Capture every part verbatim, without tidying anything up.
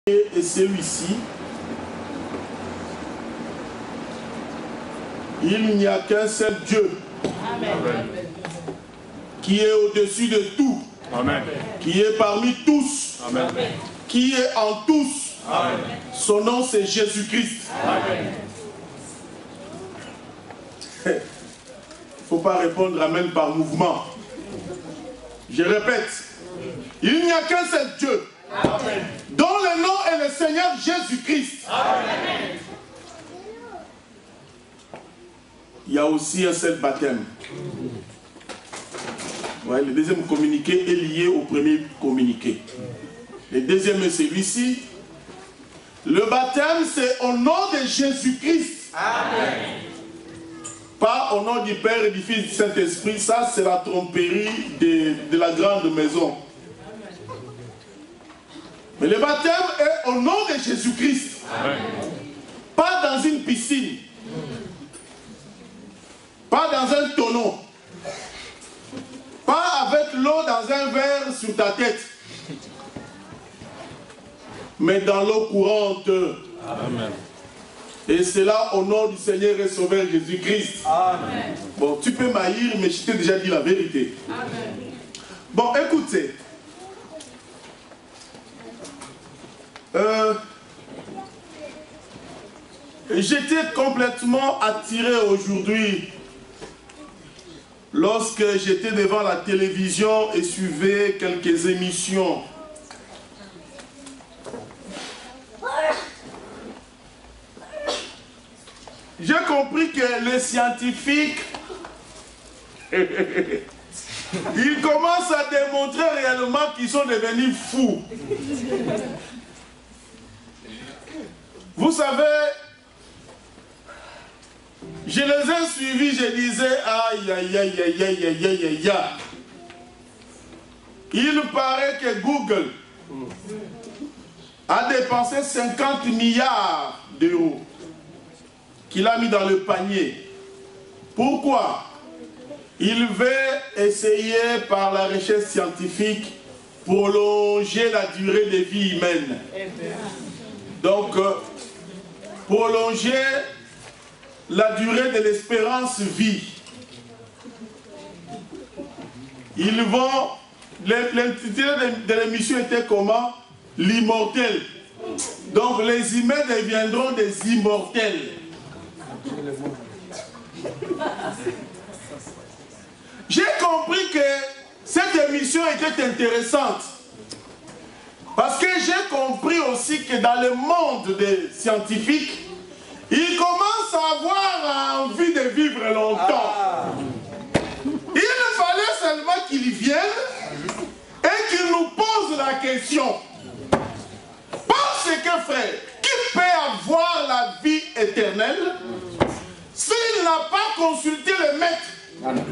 est celui-ci. Il n'y a qu'un seul Dieu. Amen. Qui est au-dessus de tout. Amen. Qui est parmi tous. Amen. Qui est en tous. Amen. Son nom c'est Jésus-Christ. Il ne faut pas répondre Amen par mouvement. Je répète. Il n'y a qu'un seul Dieu. Amen. Dont le nom est le Seigneur Jésus-Christ. Amen. Il y a aussi un seul baptême. Ouais, le deuxième communiqué est lié au premier communiqué. Le deuxième est celui-ci. Le baptême, c'est au nom de Jésus-Christ. Amen. Pas au nom du Père et du Fils et du Saint-Esprit. Ça, c'est la tromperie de, de la grande maison. Mais le baptême est au nom de Jésus-Christ. Pas dans une piscine. Pas dans un tonneau. Pas avec l'eau dans un verre sur ta tête. Mais dans l'eau courante. Amen. Et c'est là au nom du Seigneur et Sauveur Jésus-Christ. Amen. Bon, tu peux m'haïr, mais je t'ai déjà dit la vérité. Amen. Bon, écoutez. Euh, J'étais complètement attiré aujourd'hui lorsque j'étais devant la télévision et suivais quelques émissions. J'ai compris que les scientifiques, ils commencent à démontrer réellement qu'ils sont devenus fous. Vous savez, je les ai suivis, je disais, aïe, aïe, aïe, aïe, aïe, aïe, aïe, aïe. Il paraît que Google a dépensé cinquante milliards d'euros qu'il a mis dans le panier. Pourquoi? Il veut essayer par la recherche scientifique prolonger la durée de vie humaine. Donc, prolonger la durée de l'espérance vie. Ils vont... L'intitulé de l'émission était comment? L'immortel. Donc les humains deviendront des immortels. J'ai compris que cette émission était intéressante. Parce que j'ai compris aussi que dans le monde des scientifiques, ils commencent à avoir envie de vivre longtemps. Ah. Il fallait seulement qu'ils viennent et qu'ils nous posent la question. Parce que, frère, qui peut avoir la vie éternelle s'il n'a pas consulté le maître?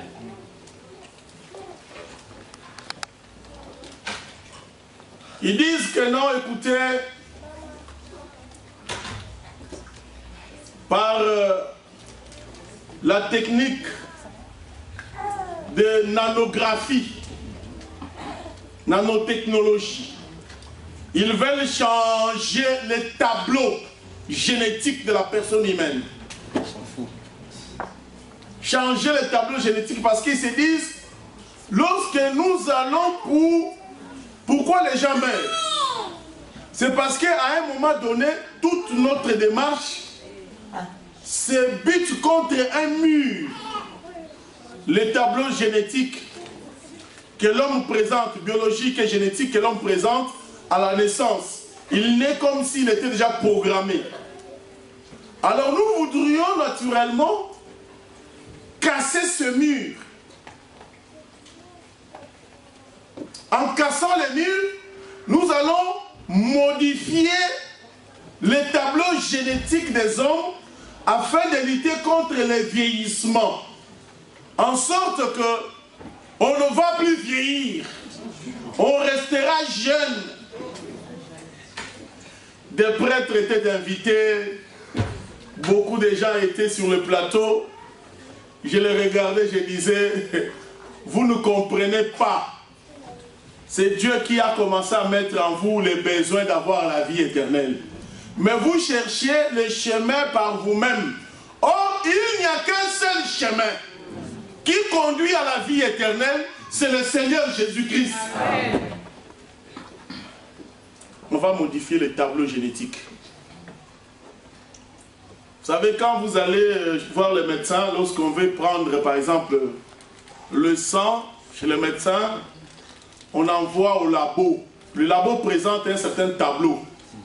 Ils disent que non, écoutez, par euh, la technique de nanographie, nanotechnologie, ils veulent changer les tableaux génétiques de la personne humaine. Changer les tableaux génétiques parce qu'ils se disent, lorsque nous allons pour... Pourquoi les gens meurent? C'est parce qu'à un moment donné, toute notre démarche se bute contre un mur. Les tableaux génétiques que l'homme présente, biologiques et génétiques que l'homme présente à la naissance, il n'est comme s'il était déjà programmé. Alors nous voudrions naturellement casser ce mur. En cassant les murs, nous allons modifier les tableaux génétiques des hommes afin de lutter contre le vieillissement. En sorte que on ne va plus vieillir. On restera jeune. Des prêtres étaient invités. Beaucoup de gens étaient sur le plateau. Je les regardais, je disais, vous ne comprenez pas. c'est Dieu qui a commencé à mettre en vous les besoins d'avoir la vie éternelle. Mais vous cherchez le chemin par vous-même. Or, il n'y a qu'un seul chemin qui conduit à la vie éternelle, c'est le Seigneur Jésus-Christ. On va modifier le tableau génétique. Vous savez, quand vous allez voir le médecin, lorsqu'on veut prendre, par exemple, le sang chez le médecin, on envoie au labo. Le labo présente un certain tableau.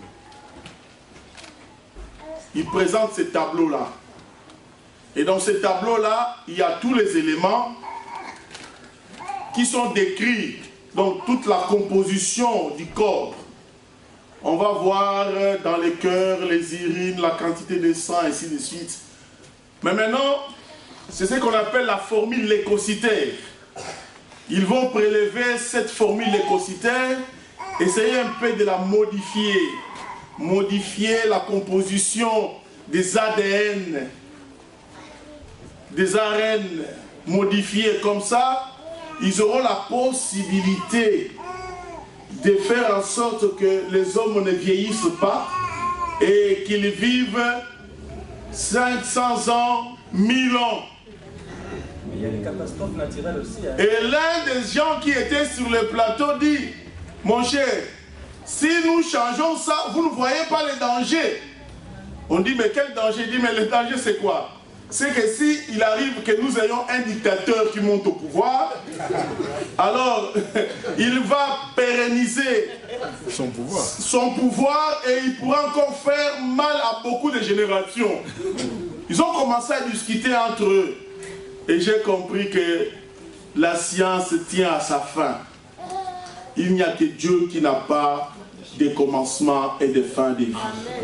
Il présente ce tableau-là. Et dans ce tableau-là, il y a tous les éléments qui sont décrits. Donc toute la composition du corps. On va voir dans les cœurs, les urines, la quantité de sang, ainsi de suite. Mais maintenant, c'est ce qu'on appelle la formule lécocytaire. Ils vont prélever cette formule lécocytaire, essayer un peu de la modifier. Modifier la composition des A D N, des A R N, modifier comme ça, ils auront la possibilité de faire en sorte que les hommes ne vieillissent pas et qu'ils vivent cinq cents ans, mille ans. Mais il y a des catastrophes naturelles aussi. Hein. Et l'un des gens qui était sur le plateau dit, mon cher, si nous changeons ça, vous ne voyez pas les dangers. On dit, mais quel danger? Il dit, mais le danger c'est quoi? C'est que si il arrive que nous ayons un dictateur qui monte au pouvoir, alors il va pérenniser son pouvoir. son pouvoir et il pourra encore faire mal à beaucoup de générations. Ils ont commencé à discuter entre eux. Et j'ai compris que la science tient à sa fin. Il n'y a que Dieu qui n'a pas de commencement et de fin de vie.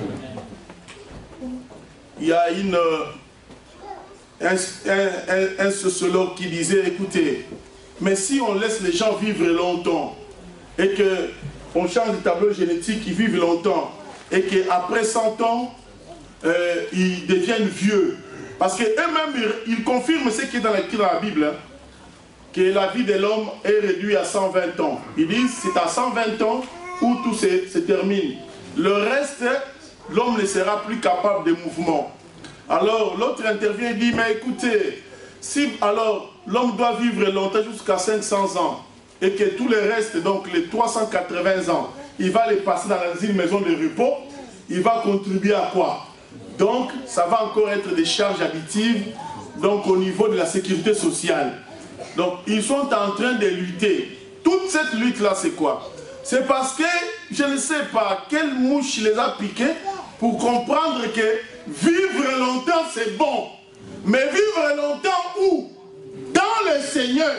Il y a une, un, un, un sociologue qui disait, écoutez, mais si on laisse les gens vivre longtemps et qu'on change de tableau génétique, ils vivent longtemps et qu'après cent ans, euh, ils deviennent vieux. Parce qu'eux-mêmes, ils, ils confirment ce qui est dans la, dans la Bible, hein, que la vie de l'homme est réduite à cent vingt ans. Ils disent c'est à cent vingt ans où tout se, se termine. Le reste, l'homme ne sera plus capable de mouvement. Alors l'autre intervient et dit, mais écoutez, si alors l'homme doit vivre longtemps jusqu'à cinq cents ans, et que tout le reste, donc les trois cent quatre-vingts ans, il va les passer dans une maison de repos, il va contribuer à quoi? Donc ça va encore être des charges additives, donc au niveau de la sécurité sociale. Donc ils sont en train de lutter. Toute cette lutte-là, c'est quoi? C'est parce que, je ne sais pas, quelle mouche les a piqués pour comprendre que vivre longtemps, c'est bon. Mais vivre longtemps où? Dans le Seigneur.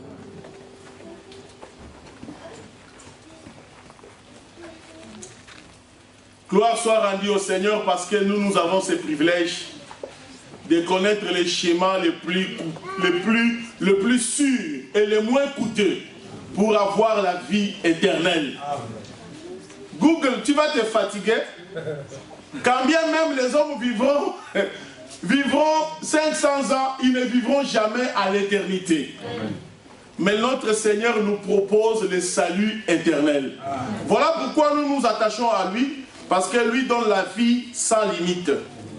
Gloire soit rendue au Seigneur parce que nous, nous avons ce privilège de connaître les schémas les plus, les plus, le plus sûrs et les moins coûteux pour avoir la vie éternelle. Google, tu vas te fatiguer. Quand bien même les hommes vivront, vivront cinq cents ans, ils ne vivront jamais à l'éternité. Mais notre Seigneur nous propose le salut éternel. Voilà pourquoi nous nous attachons à lui, parce que lui donne la vie sans limite.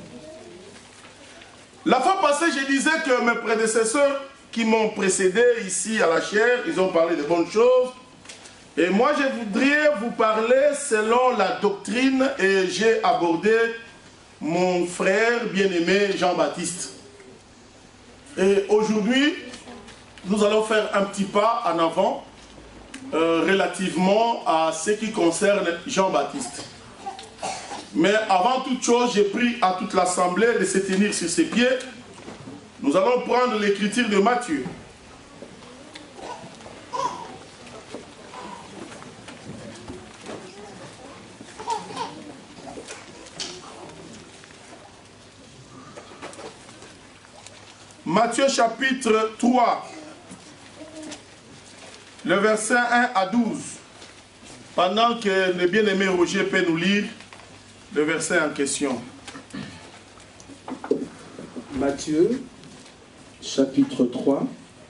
La fois passée, je disais que mes prédécesseurs qui m'ont précédé ici à la chaire, ils ont parlé de bonnes choses. Et moi, je voudrais vous parler selon la doctrine, et j'ai abordé mon frère bien-aimé Jean-Baptiste. Et aujourd'hui, nous allons faire un petit pas en avant euh, relativement à ce qui concerne Jean-Baptiste. Mais avant toute chose, j'ai pris à toute l'assemblée de se tenir sur ses pieds. Nous allons prendre l'écriture de Matthieu. Matthieu chapitre trois, le verset un à douze. Pendant que le bien-aimé Roger peut nous lire le verset en question. Matthieu, chapitre trois,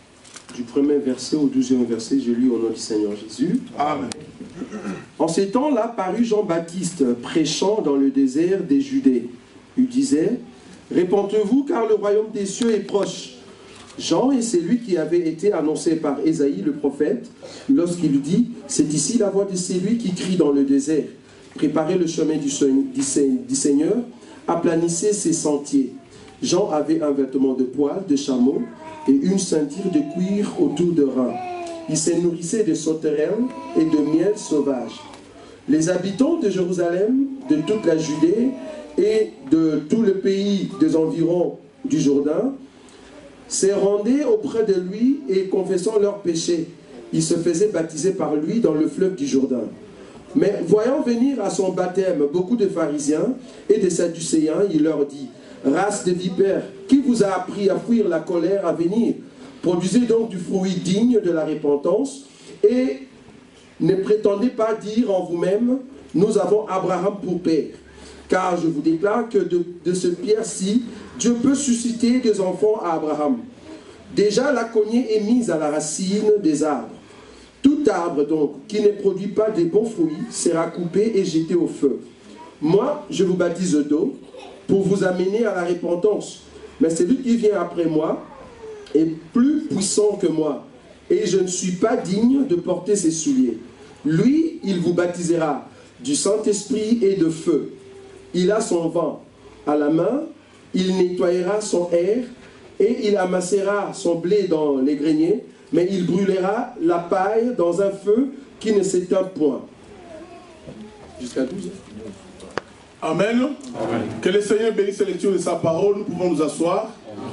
du premier verset au douzième verset, je lis au nom du Seigneur Jésus. Amen. En ces temps-là parut Jean-Baptiste prêchant dans le désert des Judées. Il disait, « Répentez-vous car le royaume des cieux est proche. » Jean est celui qui avait été annoncé par Ésaïe le prophète lorsqu'il dit, « C'est ici la voix de celui qui crie dans le désert. Préparez le chemin du, du Seigneur, aplanissez ses sentiers. » Jean avait un vêtement de poil de chameau et une ceinture de cuir autour de reins. Il se nourrissait de sauterelles et de miel sauvage. Les habitants de Jérusalem, de toute la Judée et de tout le pays des environs du Jourdain se rendaient auprès de lui et confessant leurs péchés, ils se faisaient baptiser par lui dans le fleuve du Jourdain. Mais voyant venir à son baptême beaucoup de pharisiens et de sadducéens, il leur dit, « Race de vipères, qui vous a appris à fuir la colère à venir? Produisez donc du fruit digne de la repentance et ne prétendez pas dire en vous-même, nous avons Abraham pour père. Car je vous déclare que de, de ce pierre-ci, Dieu peut susciter des enfants à Abraham. Déjà la cognée est mise à la racine des arbres. Tout arbre donc qui ne produit pas de bons fruits sera coupé et jeté au feu. Moi, je vous baptise d'eau pour vous amener à la repentance. Mais celui qui vient après moi est plus puissant que moi, et je ne suis pas digne de porter ses souliers. Lui, il vous baptisera du Saint-Esprit et de feu. Il a son vent à la main, il nettoyera son air, et il amassera son blé dans les greniers, mais il brûlera la paille dans un feu qui ne s'éteint point. Jusqu'à douze. Amen. Amen. Que le Seigneur bénisse la lecture de sa parole. Nous pouvons nous asseoir.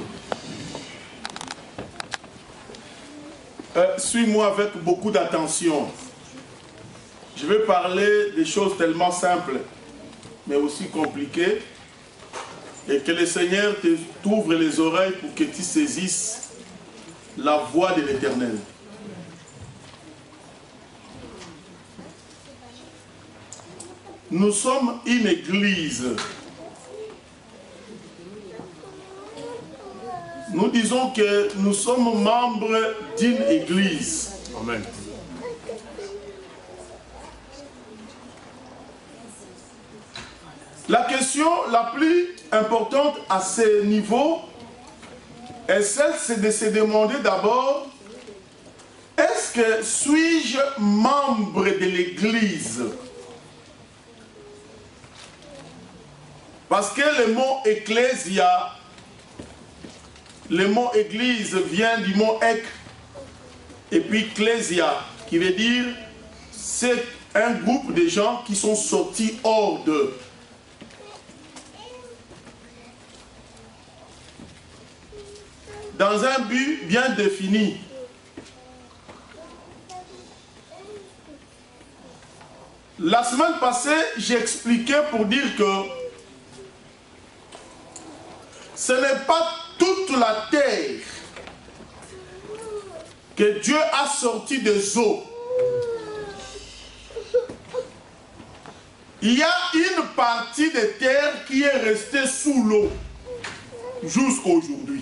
Euh, Suis-moi avec beaucoup d'attention. Je vais parler des choses tellement simples, mais aussi compliquées. Et que le Seigneur t'ouvre les oreilles pour que tu saisisses la voix de l'Éternel. Nous sommes une église. Nous disons que nous sommes membres d'une église. Amen. La question la plus importante à ce niveau est celle c'est de se demander d'abord, est-ce que suis-je membre de l'église? Parce que le mot ecclésia, le mot église vient du mot ek, et puis ecclésia, qui veut dire c'est un groupe de gens qui sont sortis hors d'eux. Dans un but bien défini. La semaine passée, j'ai expliqué pour dire que ce n'est pas toute la terre que Dieu a sorti des eaux. Il y a une partie de terre qui est restée sous l'eau jusqu'à aujourd'hui.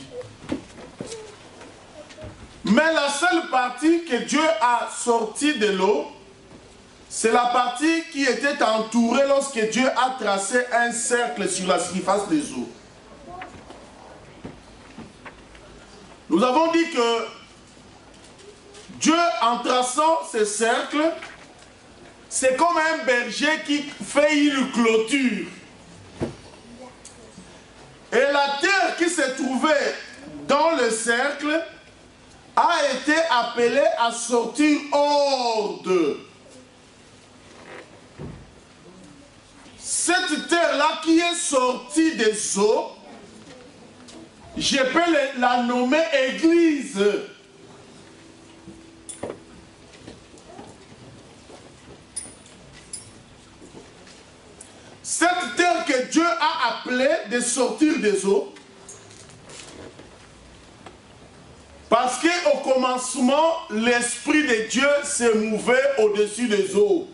Mais la seule partie que Dieu a sortie de l'eau, c'est la partie qui était entourée lorsque Dieu a tracé un cercle sur la surface des eaux. Nous avons dit que Dieu, en traçant ce cercle, c'est comme un berger qui fait une clôture. Et la terre qui se trouvait dans le cercle a été appelée à sortir hors d'eux. Cette terre-là qui est sortie des eaux, je peux la nommer église. Cette terre que Dieu a appelée de sortir des eaux, parce qu'au commencement, l'Esprit de Dieu se mouvait au-dessus des eaux.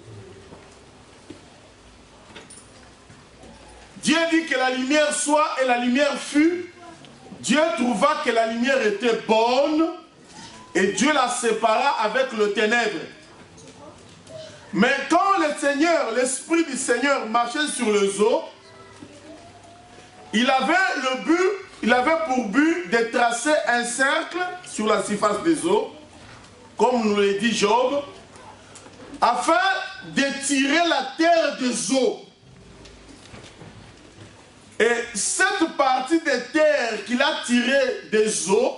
Dieu dit que la lumière soit et la lumière fut. Dieu trouva que la lumière était bonne et Dieu la sépara avec le ténèbre. Mais quand le Seigneur, l'Esprit du Seigneur marchait sur les eaux, il avait le but, il avait pour but de tracer un cercle sur la surface des eaux, comme nous l'a dit Job, afin de tirer la terre des eaux. Et cette partie de terre qu'il a tirée des eaux,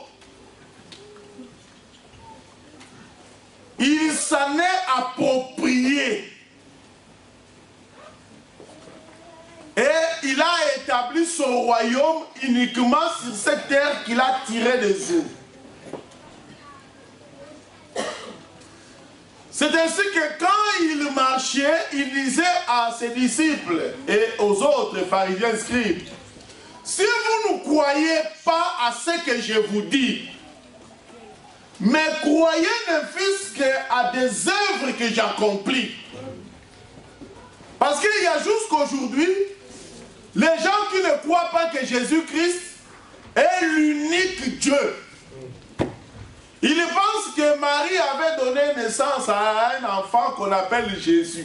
il s'en est approprié. Et il a établi son royaume uniquement sur cette terre qu'il a tirée des eaux. C'est ainsi que quand il marchait, il disait à ses disciples et aux autres pharisiens scribes, si vous ne croyez pas à ce que je vous dis, mais croyez ne fût-ce qu'à des œuvres que j'accomplis. Parce qu'il y a jusqu'aujourd'hui, les gens qui ne croient pas que Jésus-Christ est l'unique Dieu. Ils pensent que Marie avait donné naissance à un enfant qu'on appelle Jésus.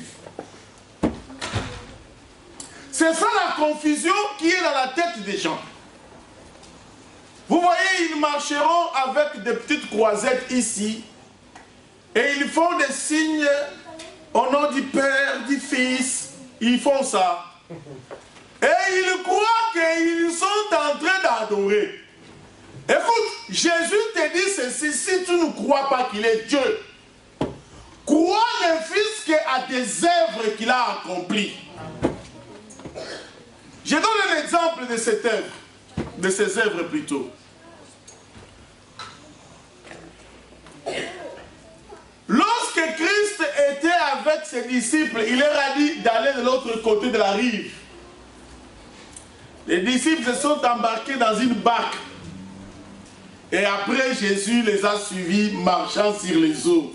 C'est ça la confusion qui est dans la tête des gens. Vous voyez, ils marcheront avec des petites croisettes ici. Et ils font des signes au nom du Père, du Fils. Ils font ça. Et ils croient qu'ils sont en train d'adorer. Écoute, Jésus te dit ceci, si tu ne crois pas qu'il est Dieu, crois ne fût-ce qu'à des œuvres qu'il a accomplies. Je donne un exemple de cette œuvre, de ces œuvres plutôt. Lorsque Christ était avec ses disciples, il leur a dit d'aller de l'autre côté de la rive. Les disciples se sont embarqués dans une barque. Et après, Jésus les a suivis marchant sur les eaux.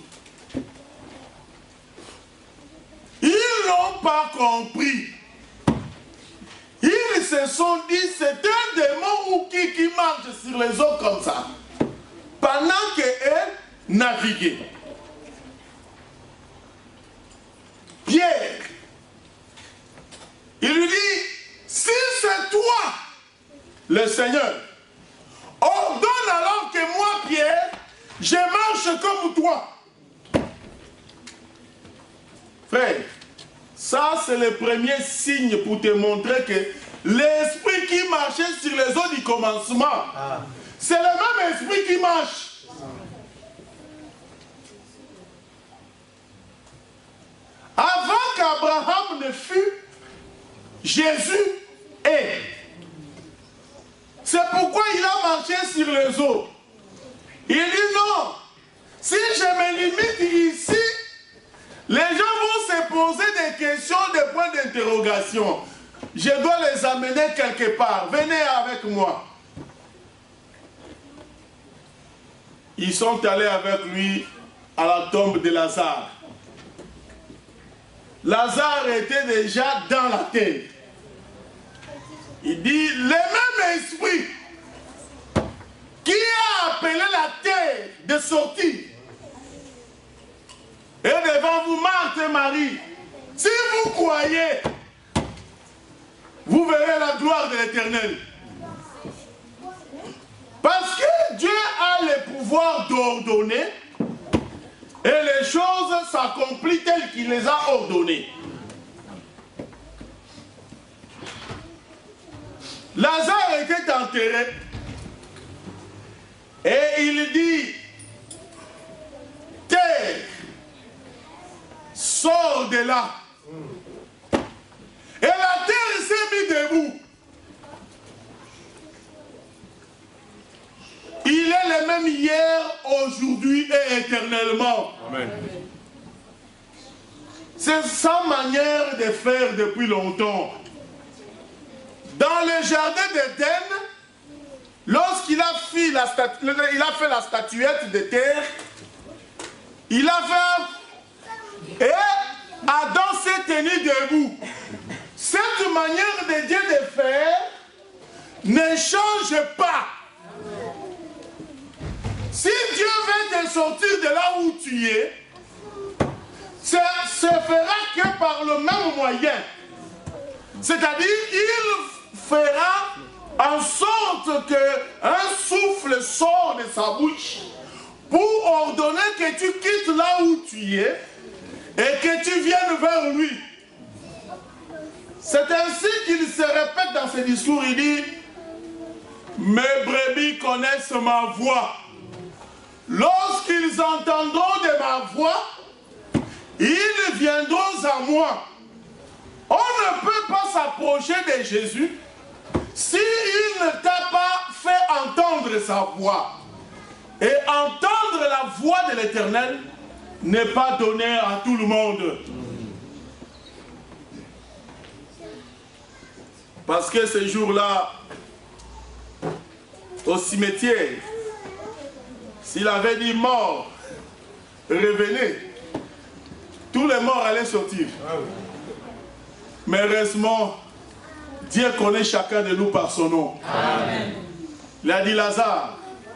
Ils n'ont pas compris. Ils se sont dit, c'est un démon ou qui qui marche sur les eaux comme ça, pendant qu'eux naviguaient. Pierre, il lui dit, si c'est toi, le Seigneur, ordonne alors que moi, Pierre, je marche comme toi. Frère, ça c'est le premier signe pour te montrer que l'esprit qui marchait sur les eaux du commencement, ah. c'est le même esprit qui marche. Avant qu'Abraham ne fût, Jésus est. C'est pourquoi il a marché sur les eaux. Il dit non, si je me limite ici, les gens vont se poser des questions, des points d'interrogation. Je dois les amener quelque part. Venez avec moi. Ils sont allés avec lui à la tombe de Lazare. Lazare était déjà dans la terre. Il dit, le même esprit qui a appelé la terre de sortir et devant vous, Marthe et Marie, si vous croyez, vous verrez la gloire de l'Éternel. Parce que Dieu a le pouvoir d'ordonner et les choses s'accomplissent telles qu'il les a ordonnées. Lazare était enterré et il dit, terre, sors de là. Et la terre s'est mise debout. Il est le même hier, aujourd'hui et éternellement. Amen. C'est sa manière de faire depuis longtemps. Dans le jardin d'Éden, lorsqu'il a fait la statu... il a fait la statuette de terre, il a fait... Et Adam s'est tenu debout. Cette manière de Dieu de faire ne change pas. Si Dieu veut te sortir de là où tu es, ça se fera que par le même moyen. C'est-à-dire, il fera en sorte qu'un souffle sort de sa bouche pour ordonner que tu quittes là où tu es et que tu viennes vers lui. C'est ainsi qu'il se répète dans ses discours, il dit « Mes brebis connaissent ma voix. Lorsqu'ils entendront de ma voix, ils viendront à moi. » On ne peut pas s'approcher de Jésus s'il ne t'a pas fait entendre sa voix. Et entendre la voix de l'Éternel n'est pas donné à tout le monde. Parce que ce jour-là, au cimetière, s'il avait dit mort, revenez, tous les morts allaient sortir. Mais heureusement, Dieu connaît chacun de nous par son nom. Amen. Il a dit Lazare.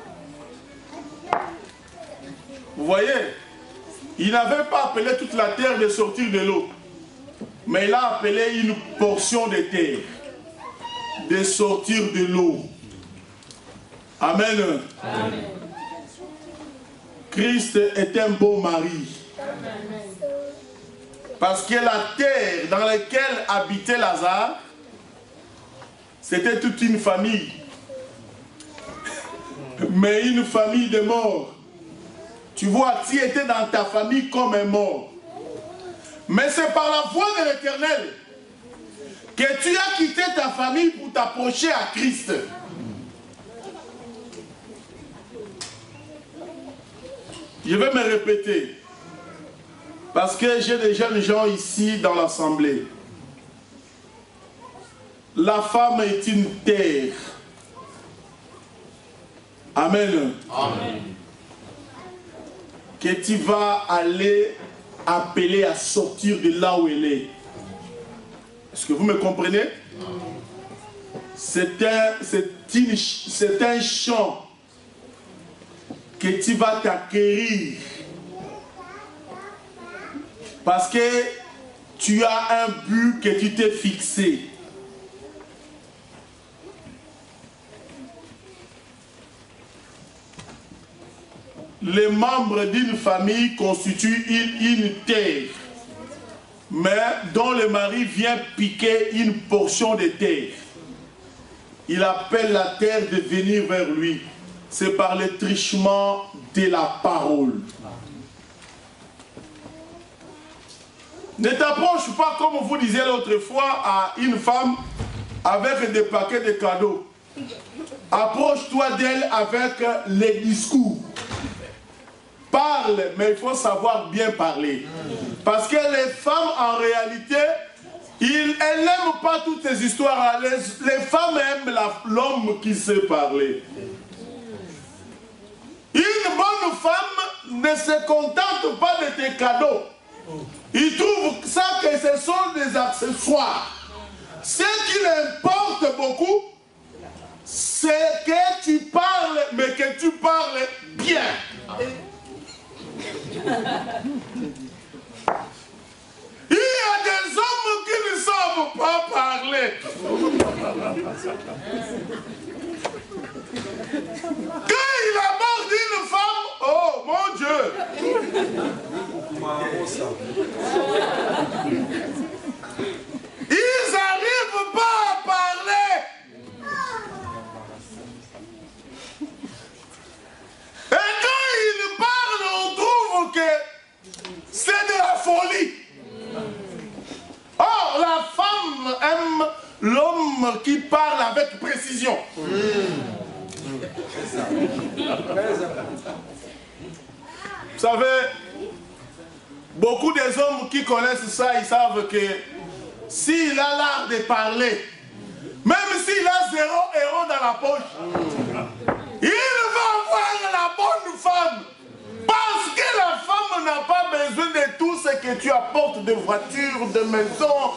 Vous voyez, il n'avait pas appelé toute la terre de sortir de l'eau. Mais il a appelé une portion de terre de sortir de l'eau. Amen. Amen. Christ est un beau mari. Amen. Parce que la terre dans laquelle habitait Lazare, c'était toute une famille. Mais une famille de morts. Tu vois, tu étais dans ta famille comme un mort. Mais c'est par la voix de l'Éternel que tu as quitté ta famille pour t'approcher à Christ. Je vais me répéter. Parce que j'ai des jeunes gens ici dans l'assemblée. La femme est une terre. Amen. Amen. Que tu vas aller appeler à sortir de là où elle est. Est-ce que vous me comprenez? C'est un, c'est une, c'est un champ que tu vas t'acquérir. Parce que tu as un but que tu t'es fixé. Les membres d'une famille constituent une, une terre, mais dont le mari vient piquer une portion de terre. Il appelle la terre de venir vers lui. C'est par le trichement de la parole. Ne t'approche pas, comme vous disiez l'autre fois, à une femme avec des paquets de cadeaux. Approche-toi d'elle avec les discours. Parle, mais il faut savoir bien parler. Parce que les femmes, en réalité, ils, elles n'aiment pas toutes ces histoires. Les, les femmes aiment l'homme qui sait parler. Une bonne femme ne se contente pas de tes cadeaux. Il trouve ça que ce sont des accessoires. Ce qui l'importe beaucoup, c'est que tu parles, mais que tu parles bien. Il y a des hommes qui ne savent pas parler. Quand il aborde une femme, oh mon Dieu! Ils n'arrivent pas à parler. Et quand ils parlent, on trouve que c'est de la folie. Or, la femme aime l'homme qui parle avec précision. Vous savez, beaucoup des hommes qui connaissent ça, ils savent que s'il a l'art de parler, même s'il a zéro euro dans la poche, il va avoir la bonne femme. Parce que la femme n'a pas besoin de tout ce que tu apportes, de voitures, de maisons.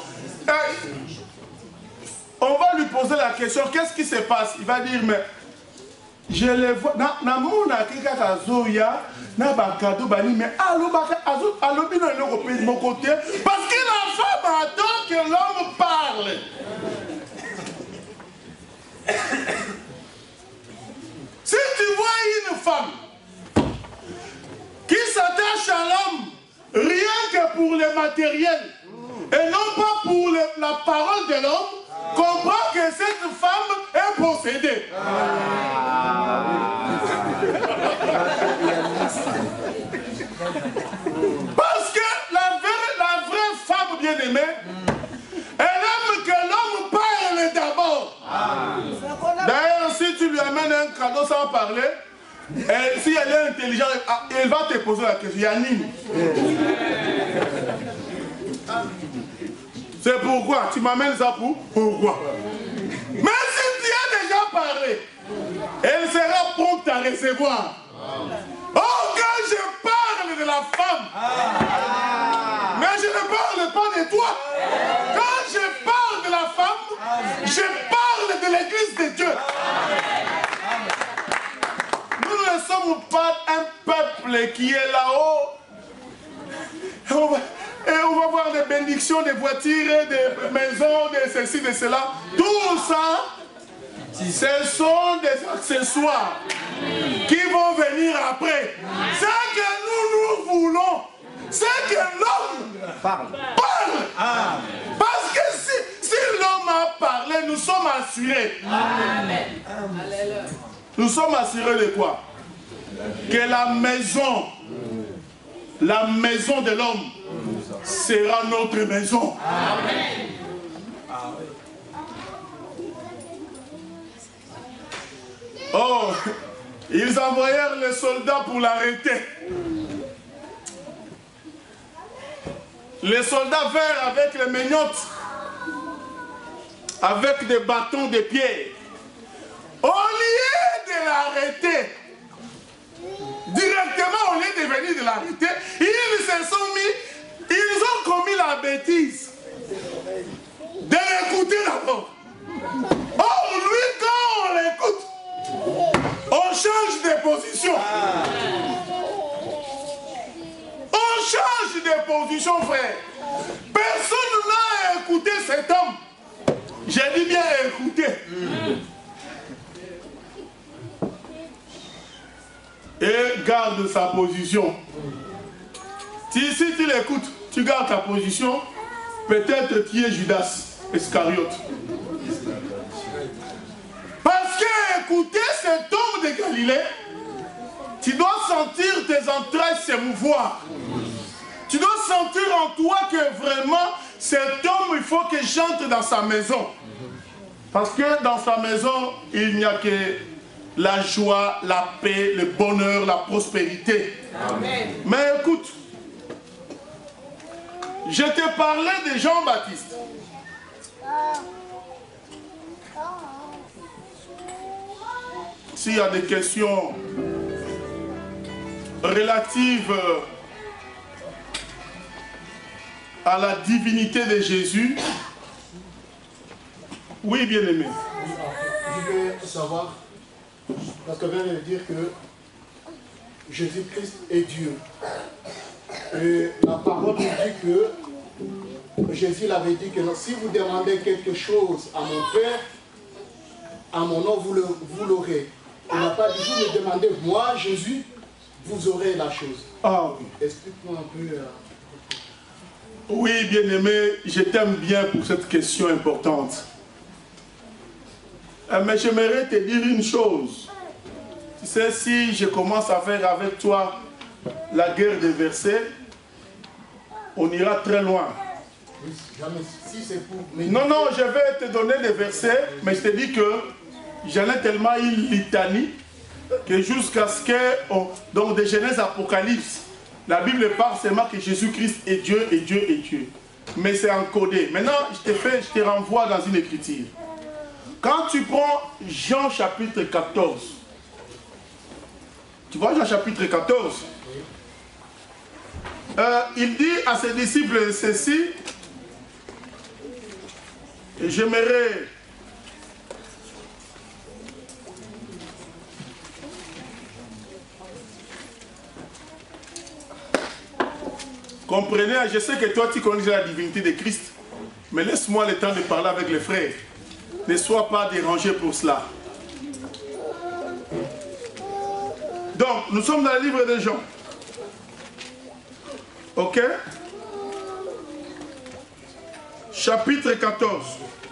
On va lui poser la question, qu'est-ce qui se passe? Il va dire, mais je les vois, na mon akika kazoya, na ba cadeau bani, mais allo baka azo allo bino le mon côté, parce que la femme attend que l'homme parle. Si tu vois une femme qui s'attache à l'homme rien que pour le matériel et non pas pour le, la parole de l'homme, comprends que cette femme est possédée. Parce que la vraie, la vraie femme bien-aimée, elle aime que l'homme parle d'abord. D'ailleurs, si tu lui amènes un cadeau sans parler, et si elle est intelligente, elle va te poser la question, Yannick. C'est pourquoi tu m'amènes ça pour pourquoi. Mais si tu as déjà parlé, elle sera prompte à recevoir. Oh, quand je parle de la femme, mais je ne parle pas de toi. Quand je parle de la femme, je parle de l'église de Dieu. Nous ne sommes pas un peuple qui est là-haut. Et on va voir des bénédictions, des voitures, des maisons, de ceci, de cela. Tout ça, ce sont des accessoires qui vont venir après. Ce que nous, nous voulons, c'est que l'homme parle. parle. Parce que si, si l'homme a parlé, nous sommes assurés. Amen. Nous sommes assurés de quoi? Que la maison, la maison de l'homme sera notre maison. Amen. Oh, ils envoyèrent les soldats pour l'arrêter. Les soldats vinrent avec les menottes, avec des bâtons de pierre. Au lieu de l'arrêter, directement au lieu de venir de l'arrêter, ils se sont mis, ils ont commis la bêtise de l'écouter d'abord. Oh, lui, quand on l'écoute, on change de position. On change de position, frère. Personne n'a écouté cet homme. J'ai dit bien écouter. Et garde sa position. Si, si tu l'écoutes, tu gardes ta position, peut-être tu es Judas Iscariote. Parce que écouter cet homme de Galilée, tu dois sentir tes entrailles s'émouvoir. Tu dois sentir en toi que vraiment cet homme, il faut que j'entre dans sa maison. Parce que dans sa maison, il n'y a que la joie, la paix, le bonheur, la prospérité. Amen. Mais écoute, je te parlais de Jean-Baptiste. S'il y a des questions relatives à la divinité de Jésus, oui, bien-aimé. Je veux savoir, parce que vient de dire que Jésus-Christ est Dieu. Et la parole nous dit que Jésus l'avait dit que si vous demandez quelque chose à mon Père, à mon nom, vous l'aurez. Il n'a pas dit, vous me demandez, moi, Jésus, vous aurez la chose. Ah oui. Explique-moi un peu. Euh... Oui, bien-aimé, je t'aime bien pour cette question importante. Mais j'aimerais te dire une chose. Tu sais, si je commence à faire avec toi la guerre des versets, on ira très loin. Oui, jamais. Si c'est pour... Non, non, je vais te donner des versets, mais je te dis que j'en ai tellement une litanie que jusqu'à ce que, on, donc de Genèse Apocalypse, la Bible parle seulement que Jésus-Christ est Dieu et Dieu est Dieu. Mais c'est encodé. Maintenant, je te, fais, je te renvoie dans une écriture. Quand tu prends Jean chapitre quatorze, tu vois Jean chapitre quatorze, euh, il dit à ses disciples ceci, et j'aimerais Comprenez, je sais que toi tu connais la divinité de Christ, mais laisse-moi le temps de parler avec les frères. Ne sois pas dérangé pour cela. Donc, nous sommes dans le livre de Jean. Ok? Chapitre quatorze.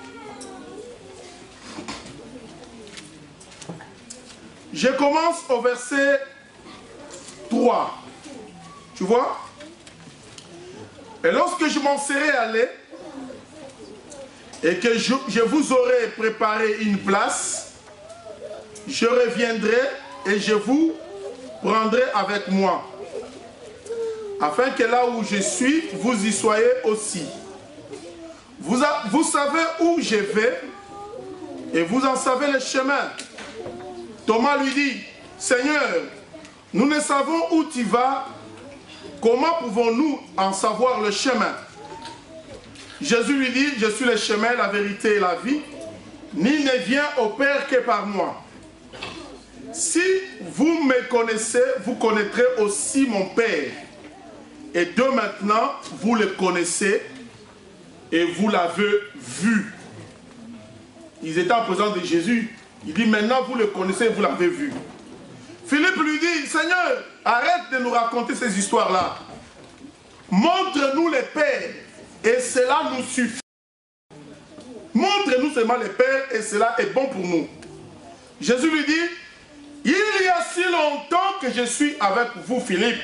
Je commence au verset trois. Tu vois? Et lorsque je m'en serai allé, et que je, je vous aurai préparé une place, je reviendrai et je vous prendrai avec moi, afin que là où je suis, vous y soyez aussi. Vous, a, vous savez où je vais, et vous en savez le chemin. Thomas lui dit, Seigneur, nous ne savons où tu vas, comment pouvons-nous en savoir le chemin? Jésus lui dit, je suis le chemin, la vérité et la vie. Nul ne vient au Père que par moi. Si vous me connaissez, vous connaîtrez aussi mon Père. Et de maintenant, vous le connaissez et vous l'avez vu. Ils étaient en présence de Jésus. Il dit, maintenant vous le connaissez et vous l'avez vu. Philippe lui dit, Seigneur, arrête de nous raconter ces histoires-là. Montre-nous les Pères. Et cela nous suffit. Montre-nous seulement les Pères et cela est bon pour nous. Jésus lui dit, il y a si longtemps que je suis avec vous, Philippe.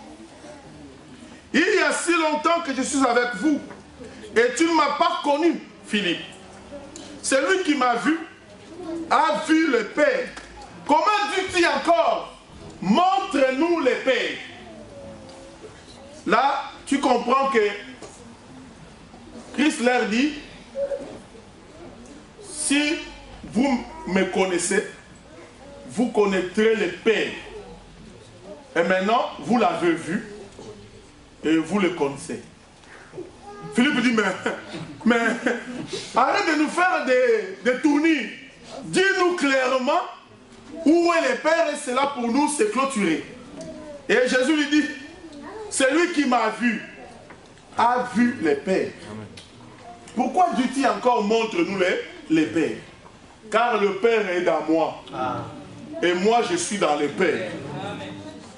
Il y a si longtemps que je suis avec vous. Et tu ne m'as pas connu, Philippe. Celui qui m'a vu a vu le Père. Comment dis-tu encore, montre-nous les Pères? Là, tu comprends que Christ leur dit, si vous me connaissez, vous connaîtrez le Père. Et maintenant, vous l'avez vu et vous le connaissez. Philippe dit, mais, mais arrête de nous faire des, des tournis. Dis-nous clairement où est le Père et c'est là pour nous, c'est clôturé. Et Jésus lui dit, celui qui m'a vu a vu le Père. Pourquoi dis-tu encore montre-nous les, les Pères? Car le Père est dans moi. Ah. Et moi je suis dans le Père. Amen.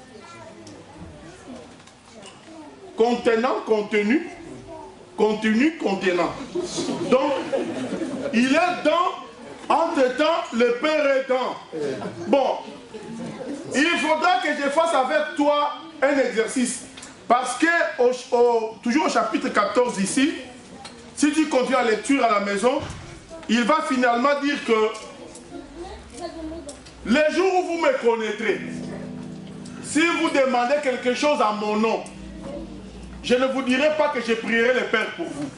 Contenant, contenu, contenu, contenant. Donc, il est dans, entre-temps, le Père est dans. Bon, il faudra que je fasse avec toi un exercice. Parce que, au, au, toujours au chapitre quatorze ici, si tu continues la lecture à la maison, il va finalement dire que les jours où vous me connaîtrez, si vous demandez quelque chose à mon nom, je ne vous dirai pas que je prierai le Père pour vous.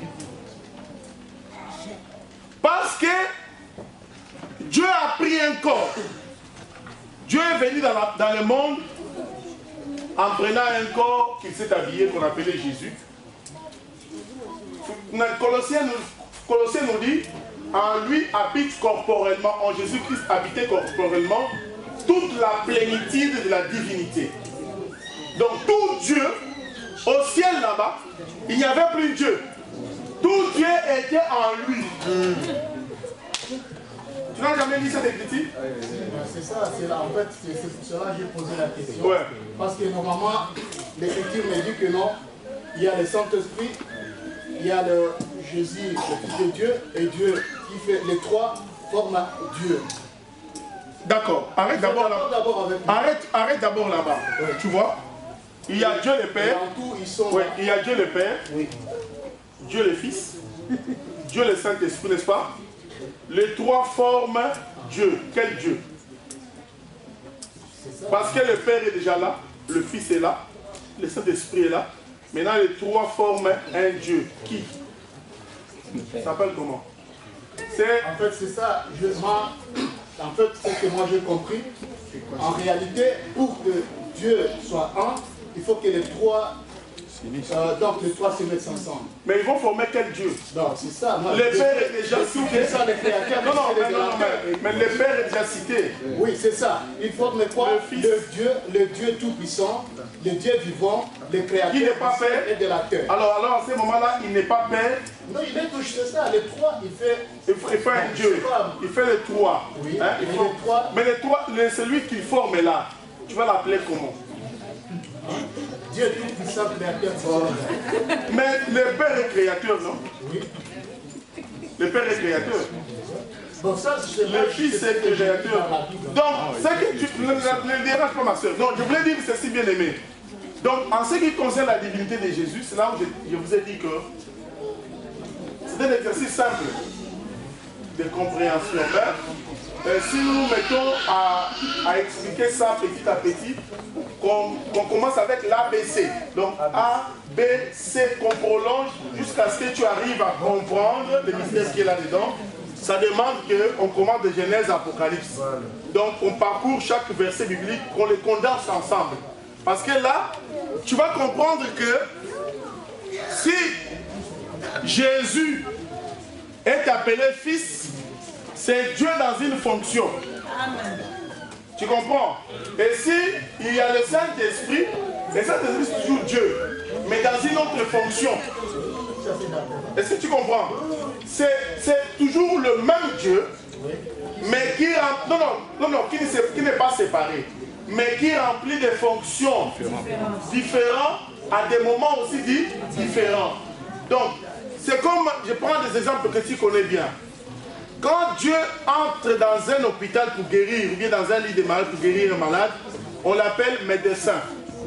Parce que Dieu a pris un corps. Dieu est venu dans, la, dans le monde en prenant un corps qu'il s'est habillé, qu'on appelait Jésus. Colossiens nous, Colossiens nous dit, en lui habite corporellement, en Jésus-Christ habitait corporellement toute la plénitude de la divinité. Donc tout Dieu, au ciel là-bas, il n'y avait plus Dieu. Tout Dieu était en lui. Mm. Tu n'as jamais lu cette écriture? C'est ça, c'est là, en fait, c'est pour cela que j'ai posé la question. Ouais. Parce que normalement, l'écriture me dit que non, il y a le Saint-Esprit, il y a le Jésus, le Fils de Dieu, et Dieu qui fait les trois forment Dieu. D'accord, arrête d'abord là-bas. Arrête, arrête d'abord là-bas. Ouais. Tu vois? Il y a Dieu le Père. En tout, ils sont ouais, il y a Dieu le Père. Oui. Dieu le Fils. Dieu le Saint-Esprit, n'est-ce pas? Les trois forment Dieu. Quel Dieu? Parce que le Père est déjà là, le Fils est là, le Saint-Esprit est là. Maintenant, les trois forment un Dieu. Qui? Ça s'appelle comment? En fait, c'est ça. Je, moi, en fait, c'est que moi j'ai compris. En réalité, pour que Dieu soit un, il faut que les trois Euh, donc les trois se mettent ensemble. Mais ils vont former quel Dieu? Non, c'est ça. Moi, le Père est déjà cité. Ça, les créateurs, non, non, les mais, non, non, mais, mais le Père est déjà cité. Oui, c'est ça. Il forme quoi? Le, le Dieu, le Dieu tout-puissant, le Dieu vivant, le créateur qui n'est pas Père et de la terre. Alors, alors, à ce moment-là, il n'est pas Père. Non, il est touché ça. Les trois, il fait... Il fait, il fait un Dieu. Il fait les trois. Oui, hein, il mais, faut... les trois... mais les trois, le, celui qu'il forme là, tu vas l'appeler comment? Dieu tout-puissant, créateur. Oh. Mais le Père est créateur, non? Oui. Le Père est créateur. Bon, ça, le Fils est créateur. Donc, c'est que tu ne le dérange pas, ma soeur. Non, je voulais dire ceci, bien aimé. Donc, en ce qui concerne la divinité de Jésus, c'est là où je, je vous ai dit que c'est un exercice simple de compréhension. Hein? Euh, si nous nous mettons à, à expliquer ça petit à petit, qu'on qu'on commence avec l'A B C. Donc A, B, C, qu'on prolonge jusqu'à ce que tu arrives à comprendre le mystère qui est là-dedans. Ça demande qu'on commence de Genèse à Apocalypse. Donc on parcourt chaque verset biblique, qu'on les condense ensemble. Parce que là, tu vas comprendre que si Jésus est appelé fils, c'est Dieu dans une fonction. Amen. Tu comprends? Et si il y a le Saint-Esprit, le Saint-Esprit c'est toujours Dieu, mais dans une autre fonction. Est-ce que tu comprends? C'est toujours le même Dieu, mais qui remplit, non, non, non, non, qui n'est pas séparé, mais qui remplit des fonctions différentes à des moments aussi dits différents. Donc, c'est comme, je prends des exemples que tu connais bien. Quand Dieu entre dans un hôpital pour guérir, ou bien dans un lit de malade pour guérir un malade, on l'appelle médecin.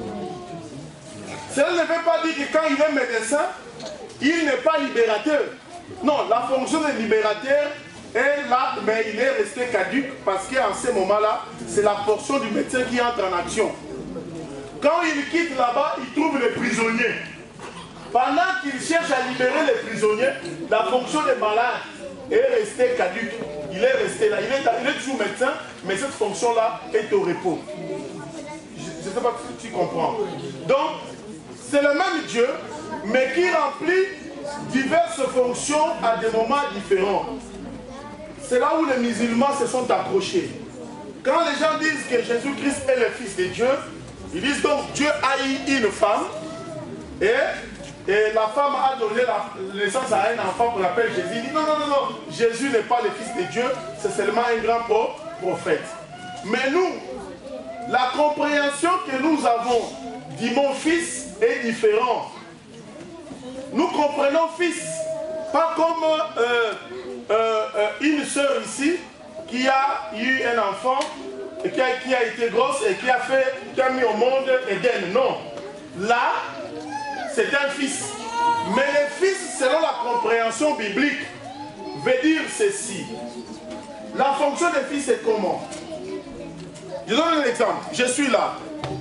Cela ne veut pas dire que quand il est médecin, il n'est pas libérateur. Non, la fonction de libérateur est là, mais il est resté caduque parce qu'en ce moment-là, c'est la portion du médecin qui entre en action. Quand il quitte là-bas, il trouve les prisonniers. Pendant qu'il cherche à libérer les prisonniers, la fonction des malades est restée caduque. Il est resté là. Il est, il est toujours médecin, mais cette fonction-là est au repos. Je ne sais pas si tu comprends. Donc, c'est le même Dieu, mais qui remplit diverses fonctions à des moments différents. C'est là où les musulmans se sont accrochés. Quand les gens disent que Jésus-Christ est le Fils de Dieu, ils disent donc Dieu a eu une femme et, et la femme a donné la naissance à un enfant qu'on appelle Jésus. Il dit non, non, non, non, Jésus n'est pas le Fils de Dieu, c'est seulement un grand prophète. Mais nous, la compréhension que nous avons dit mon fils est différente. Nous comprenons fils, pas comme euh, euh, euh, une sœur ici qui a eu un enfant et qui a, qui a été grosse et qui a, fait, qui a mis au monde Éden. Non. Là, c'est un fils. Mais le fils, selon la compréhension biblique, veut dire ceci. La fonction des fils, c'est comment? Je donne un exemple. Je suis là.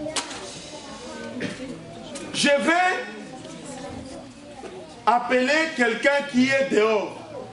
Je vais appeler quelqu'un qui est dehors.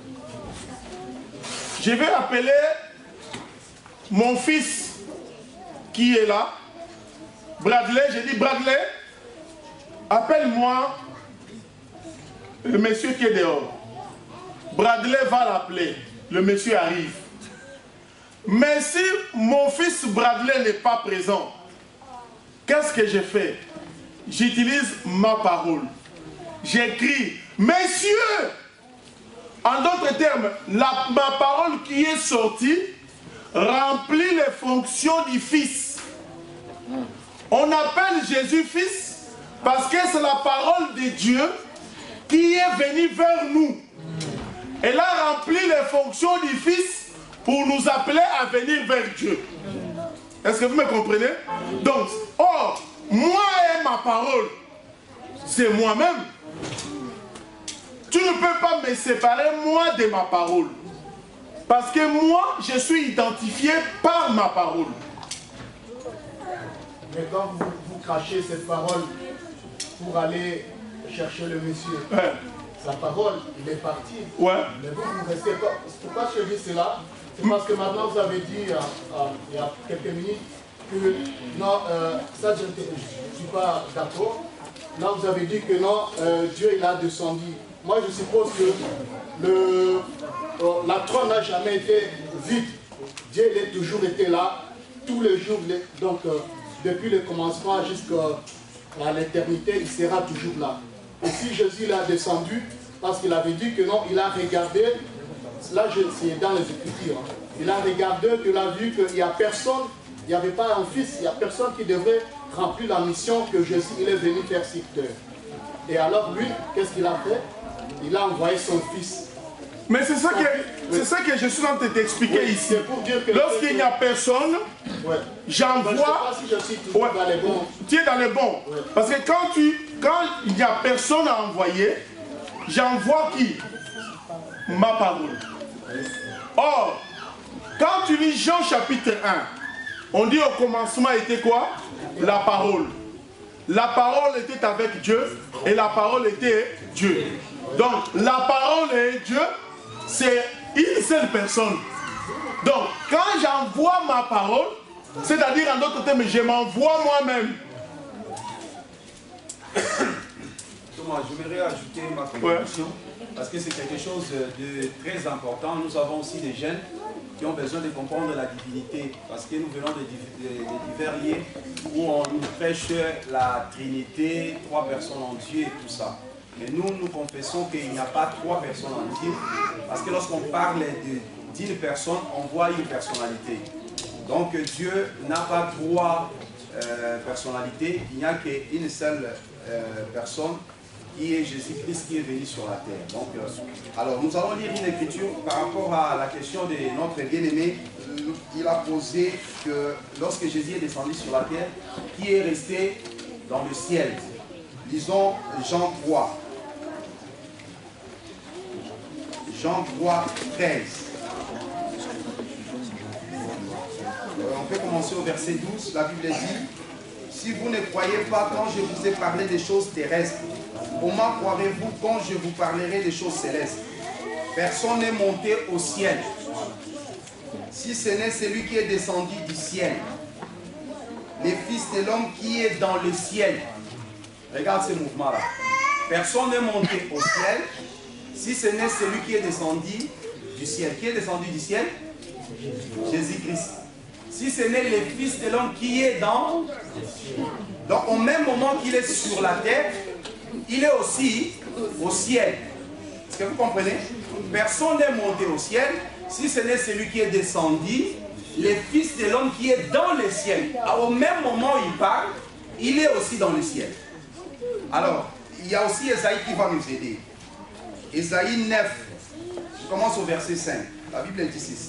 Je vais appeler mon fils qui est là. Bradley, j'ai dit Bradley, appelle-moi le monsieur qui est dehors. Bradley va l'appeler. Le monsieur arrive. Mais si mon fils Bradley n'est pas présent, qu'est-ce que je fais? J'utilise ma parole. J'écris, messieurs, en d'autres termes, la, ma parole qui est sortie remplit les fonctions du Fils. On appelle Jésus Fils parce que c'est la parole de Dieu qui est venue vers nous. Elle a rempli les fonctions du Fils pour nous appeler à venir vers Dieu. Est-ce que vous me comprenez? Donc, or, moi et ma parole, c'est moi-même. Tu ne peux pas me séparer, moi, de ma parole. Parce que moi, je suis identifié par ma parole. Mais quand vous, vous crachez cette parole pour aller chercher le monsieur, ouais. Sa parole, il est parti. Ouais. Mais vous, vous restez pas. Pourquoi je dis cela? C'est parce que maintenant vous avez dit euh, euh, il y a quelques minutes que non, euh, ça je ne suis pas d'accord. là vous avez dit que non, euh, Dieu il a descendu. Moi je suppose que le, euh, la trône n'a jamais été vide. Dieu il a toujours été là, tous les jours, les, donc euh, depuis le commencement jusqu'à l'éternité, il sera toujours là. Et si Jésus l'a descendu, parce qu'il avait dit que non, il a regardé, là c'est dans les Écritures, hein, il a regardé, il a vu qu'il n'y a personne, il n'y avait pas un fils, il n'y a personne qui devrait remplir la mission que Jésus il est venu faire sur terre. Et alors lui, qu'est-ce qu'il a fait? Il a envoyé son fils. Mais c'est ça, que, oui. ça que je suis en train de t'expliquer oui, ici. Lorsqu'il n'y a personne, ouais. j'envoie... Si je suis ouais. dans les bons. Tu es dans les bons. Ouais. Parce que quand, tu, quand il n'y a personne à envoyer, j'envoie qui? Ma parole. Or, quand tu lis Jean chapitre un, on dit au commencement était quoi? La parole. La parole était avec Dieu et la parole était Dieu. Donc, la parole est Dieu, c'est une seule personne. Donc, quand j'envoie ma parole, c'est-à-dire en d'autres termes, je m'envoie moi-même. Thomas, j'aimerais ajouter ma contribution, ouais. parce que c'est quelque chose de très important. Nous avons aussi des jeunes qui ont besoin de comprendre la divinité, parce que nous venons de, de, de divers lieux où on nous prêche la Trinité, trois personnes en Dieu et tout ça. Mais nous, nous confessons qu'il n'y a pas trois personnes en Dieu, parce que lorsqu'on parle d'une personne, on voit une personnalité. Donc Dieu n'a pas trois euh, personnalités, il n'y a qu'une seule euh, personne, qui est Jésus-Christ qui est venu sur la terre. Donc, euh, alors, nous allons lire une écriture par rapport à la question de notre bien-aimé. Il a posé que lorsque Jésus est descendu sur la terre, qui est resté dans le ciel? Lisons Jean trois. Jean trois, treize. Euh, on peut commencer au verset douze. La Bible dit: si vous ne croyez pas quand je vous ai parlé des choses terrestres, comment croirez-vous quand je vous parlerai des choses célestes? Personne n'est monté au ciel, si ce n'est celui qui est descendu du ciel, le Fils de l'homme qui est dans le ciel. Regarde ce mouvement-là. Personne n'est monté au ciel, si ce n'est celui qui est descendu du ciel. Qui est descendu du ciel? Jésus-Christ. Si ce n'est le Fils de l'homme qui est dans... Donc au même moment qu'il est sur la terre, il est aussi au ciel. Est-ce que vous comprenez? Personne n'est monté au ciel, si ce n'est celui qui est descendu, le Fils de l'homme qui est dans le ciel. Au même moment où il parle, il est aussi dans le ciel. Alors, il y a aussi Ésaïe qui va nous aider. Ésaïe neuf, je commence au verset cinq. La Bible dit ceci.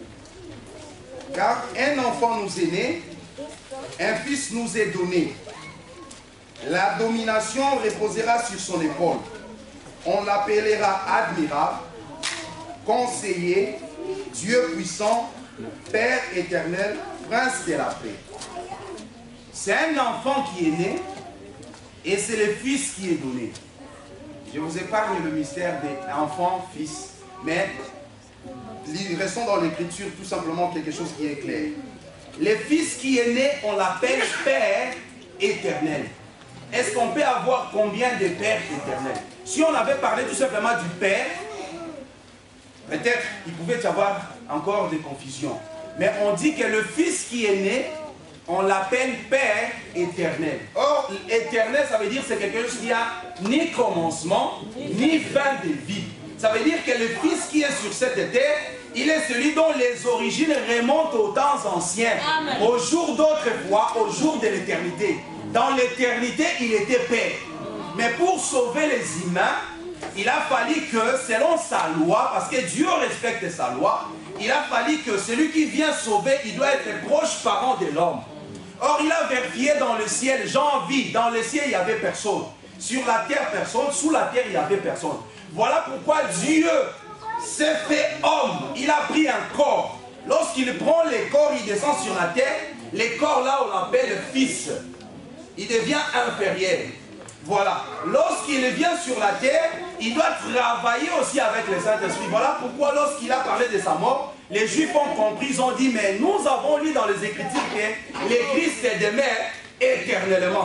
Car un enfant nous est né, un fils nous est donné. La domination reposera sur son épaule. On l'appellera admirable, conseiller, Dieu puissant, Père éternel, prince de la paix. C'est un enfant qui est né et c'est le fils qui est donné. Je vous épargne le mystère des enfants, fils, mais restons dans l'écriture tout simplement quelque chose qui est clair. Le fils qui est né, on l'appelle Père éternel. Est-ce qu'on peut avoir combien de pères éternels? Si on avait parlé tout simplement du Père, peut-être il pouvait y avoir encore des confusions. Mais on dit que le Fils qui est né, on l'appelle Père éternel. Or, éternel, ça veut dire que c'est quelque chose qui a ni commencement, ni fin de vie. Ça veut dire que le Fils qui est sur cette terre, il est celui dont les origines remontent aux temps anciens, Amen. Au jour d'autrefois, au jour de l'éternité. Dans l'éternité, il était Père. Mais pour sauver les humains, il a fallu que, selon sa loi, parce que Dieu respecte sa loi, il a fallu que celui qui vient sauver, il doit être proche parent de l'homme. Or, il a vérifié dans le ciel, Jean vit, dans le ciel, il n'y avait personne. Sur la terre, personne. Sous la terre, il n'y avait personne. Voilà pourquoi Dieu s'est fait homme. Il a pris un corps. Lorsqu'il prend les corps, il descend sur la terre. Les corps, là, on l'appelle fils. Il devient inférieur. Voilà. Lorsqu'il vient sur la terre, il doit travailler aussi avec le Saint-Esprit. Voilà pourquoi lorsqu'il a parlé de sa mort, les Juifs ont compris, ils ont dit, mais nous avons lu dans les Écritures que le Christ demeure éternellement.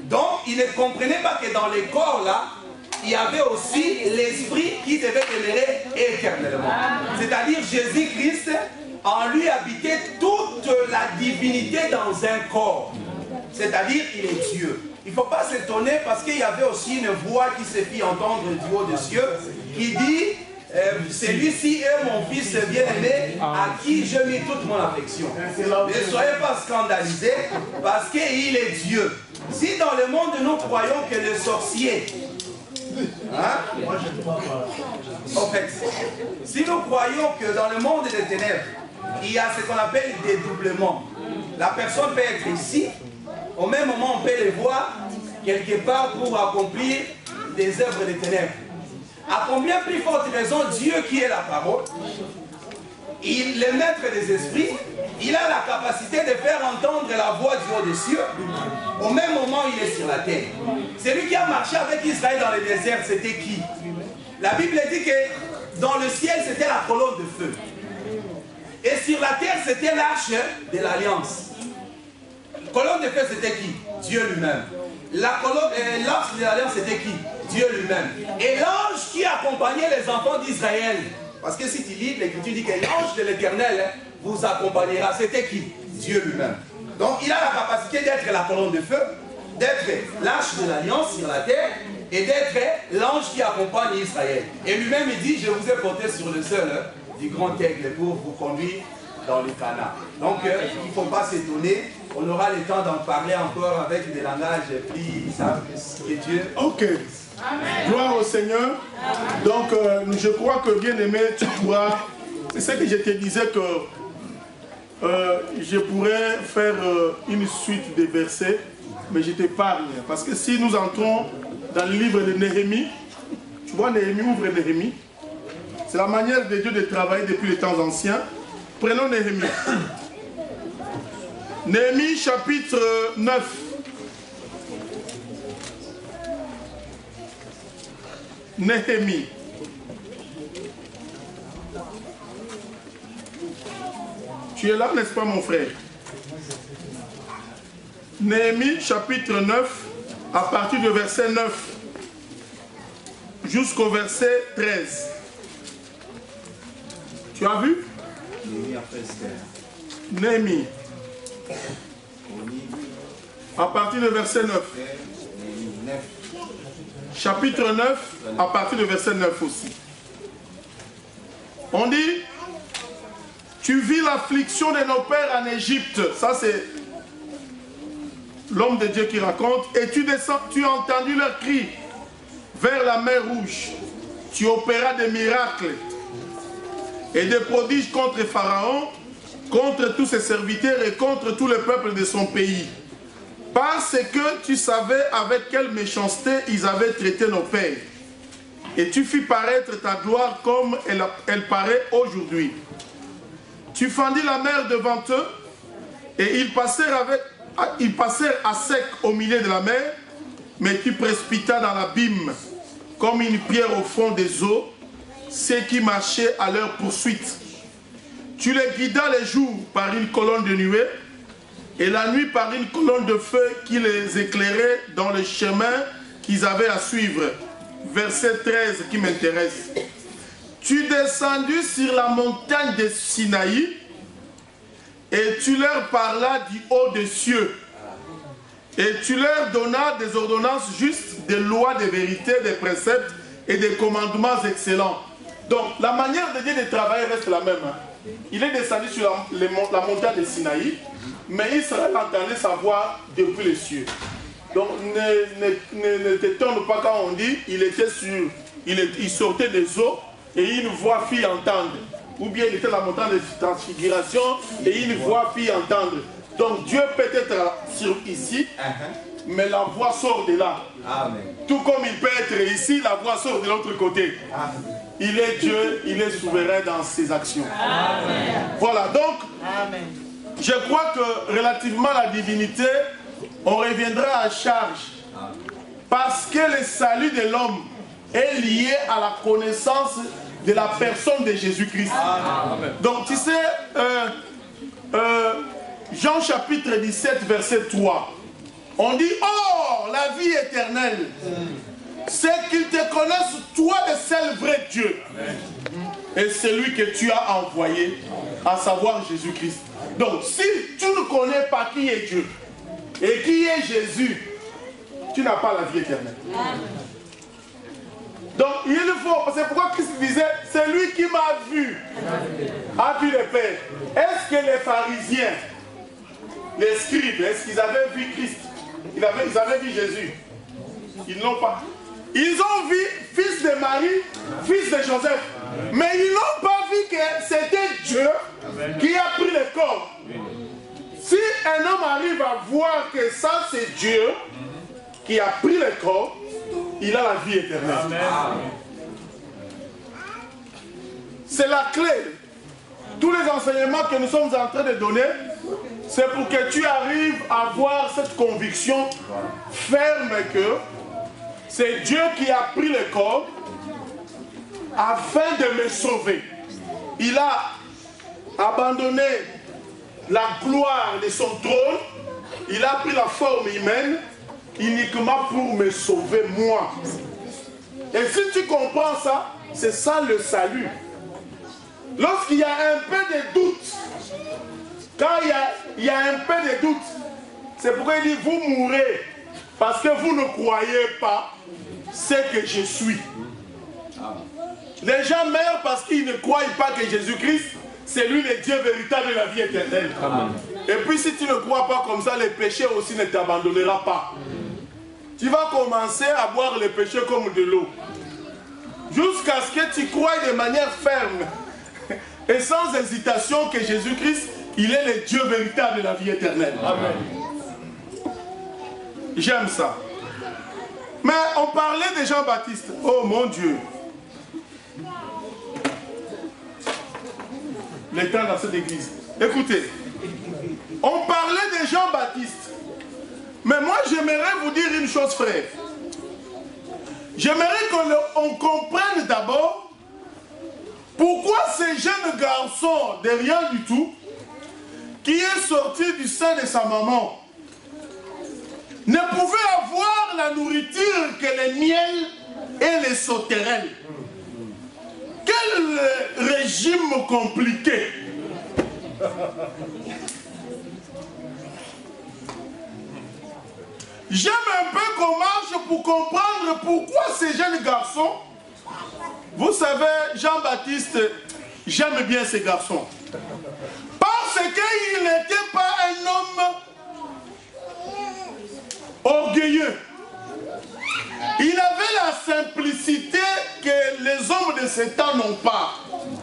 Donc, il ne comprenait pas que dans les corps là, il y avait aussi l'esprit qui devait demeurer éternellement. C'est-à-dire Jésus-Christ, en lui habitait toute la divinité dans un corps. C'est-à-dire il est Dieu. Il ne faut pas s'étonner parce qu'il y avait aussi une voix qui se fit entendre du haut des cieux qui dit euh, celui-ci est mon fils bien-aimé à qui je mis toute mon affection. Ne soyez pas scandalisés parce qu'il est Dieu. Si dans le monde nous croyons que le sorcier, hein? En fait, si nous croyons que dans le monde des ténèbres, il y a ce qu'on appelle des doublements, la personne peut être ici, au même moment on peut les voir quelque part pour accomplir des œuvres des ténèbres. À combien plus forte raison Dieu qui est la parole, il est maître des esprits, il a la capacité de faire entendre la voix du haut des cieux, au même moment il est sur la terre. Celui qui a marché avec Israël dans le désert, c'était qui? La Bible dit que dans le ciel c'était la colonne de feu. Et sur la terre c'était l'arche de l'alliance. Colonne de feu c'était qui? Dieu lui-même. La colonne, euh, l'arche de l'alliance c'était qui? Dieu lui-même. Et l'ange qui accompagnait les enfants d'Israël, parce que si tu lis, l'Écriture dit que l'ange de l'Éternel vous accompagnera, c'était qui? Dieu lui-même. Donc il a la capacité d'être la colonne de feu, d'être l'arche de l'alliance sur la terre, et d'être l'ange qui accompagne Israël. Et lui-même il dit, je vous ai porté sur le sol du grand aigle pour vous conduire dans le Canaan. Donc euh, il ne faut pas s'étonner, on aura le temps d'en parler encore avec des langages plus simples que Dieu. Ok. Amen. Gloire au Seigneur. Amen. Donc euh, je crois que bien aimé, tu pourras, c'est ce que je te disais que euh, je pourrais faire euh, une suite des versets, mais je t'épargne. Parce que si nous entrons dans le livre de Néhémie, tu vois Néhémie, ouvre Néhémie. C'est la manière de Dieu de travailler depuis les temps anciens. Prenons Néhémie. Néhémie chapitre neuf. Néhémie. Tu es là, n'est-ce pas mon frère? Néhémie chapitre neuf, à partir du verset neuf jusqu'au verset treize. Tu as vu? Néhémie. À partir du verset neuf. Chapitre neuf, à partir du verset neuf aussi. On dit, tu vis l'affliction de nos pères en Égypte. Ça c'est l'homme de Dieu qui raconte. Et tu descends, tu as entendu leur cri vers la mer Rouge. Tu opéras des miracles et des prodiges contre Pharaon, contre tous ses serviteurs et contre tout le peuple de son pays. Parce que tu savais avec quelle méchanceté ils avaient traité nos pères. Et tu fis paraître ta gloire comme elle, elle paraît aujourd'hui. Tu fendis la mer devant eux, et ils passèrent, avec, ils passèrent à sec au milieu de la mer, mais tu précipitas dans l'abîme, comme une pierre au fond des eaux, ceux qui marchaient à leur poursuite. Tu les guidas les jours par une colonne de nuée, et la nuit par une colonne de feu qui les éclairait dans le chemin qu'ils avaient à suivre. Verset treize qui m'intéresse. Tu descendus sur la montagne de Sinaï, et tu leur parlas du haut des cieux. Et tu leur donnas des ordonnances justes, des lois, des vérités, des préceptes et des commandements excellents. Donc la manière de Dieu de travailler reste la même. Hein. Il est descendu sur la, les, la montagne de Sinaï, mais Israël entendait sa voix depuis les cieux. Donc ne, ne, ne, ne t'étonne pas quand on dit il était sur, il, est, il sortait des eaux et une voix fit entendre. Ou bien il était à la montagne de transfiguration et une voix fit entendre. Donc Dieu peut être sur, ici, uh-huh. mais la voix sort de là. Amen. Tout comme il peut être ici, la voix sort de l'autre côté. Amen. Il est Dieu, il est souverain dans ses actions. Amen. Voilà, donc, Amen. Je crois que relativement à la divinité, on reviendra à charge. Amen. Parce que le salut de l'homme est lié à la connaissance de la personne de Jésus-Christ. Donc, tu sais, euh, euh, Jean chapitre dix-sept, verset trois, On dit, oh, la vie éternelle, c'est qu'ils te connaissent, toi, le seul vrai Dieu. Et celui que tu as envoyé, à savoir Jésus-Christ. Donc, si tu ne connais pas qui est Dieu et qui est Jésus, tu n'as pas la vie éternelle. Donc, il faut, c'est pourquoi Christ disait, c'est lui qui m'a vu, a vu le Père. Est-ce que les pharisiens, les scribes, est-ce qu'ils avaient vu Christ? Ils avaient, ils avaient vu Jésus? Ils n'ont pas. Ils ont vu fils de Marie, fils de Joseph. Mais ils n'ont pas vu que c'était Dieu qui a pris le corps. Si un homme arrive à voir que ça c'est Dieu qui a pris le corps, il a la vie éternelle. C'est la clé. Tous les enseignements que nous sommes en train de donner, c'est pour que tu arrives à avoir cette conviction ferme que c'est Dieu qui a pris le corps afin de me sauver. Il a abandonné la gloire de son trône, il a pris la forme humaine uniquement pour me sauver moi. Et si tu comprends ça, c'est ça le salut. Lorsqu'il y a un peu de doute, quand il y a, il y a un peu de doute, c'est pourquoi il dit vous mourrez parce que vous ne croyez pas ce que je suis. Les gens meurent parce qu'ils ne croient pas que Jésus-Christ, c'est lui le Dieu véritable de la vie éternelle. Amen. Et puis si tu ne crois pas comme ça, le péché aussi ne t'abandonnera pas. Tu vas commencer à boire le péché comme de l'eau. Jusqu'à ce que tu crois de manière ferme et sans hésitation que Jésus-Christ, il est le Dieu véritable de la vie éternelle. Amen. J'aime ça. Mais on parlait de Jean-Baptiste. Oh mon Dieu. Le temps dans cette église. Écoutez. On parlait de Jean-Baptiste. Mais moi, j'aimerais vous dire une chose, frère. J'aimerais qu'on comprenne d'abord pourquoi ce jeune garçon de rien du tout, qui est sorti du sein de sa maman, ne pouvait avoir la nourriture que le miel et les sauterelles. Quel régime compliqué! J'aime un peu qu'on marche pour comprendre pourquoi ces jeunes garçons, vous savez, Jean-Baptiste, j'aime bien ces garçons. Parce qu'il n'était pas un homme orgueilleux. Il avait la simplicité que les hommes de ce temps n'ont pas.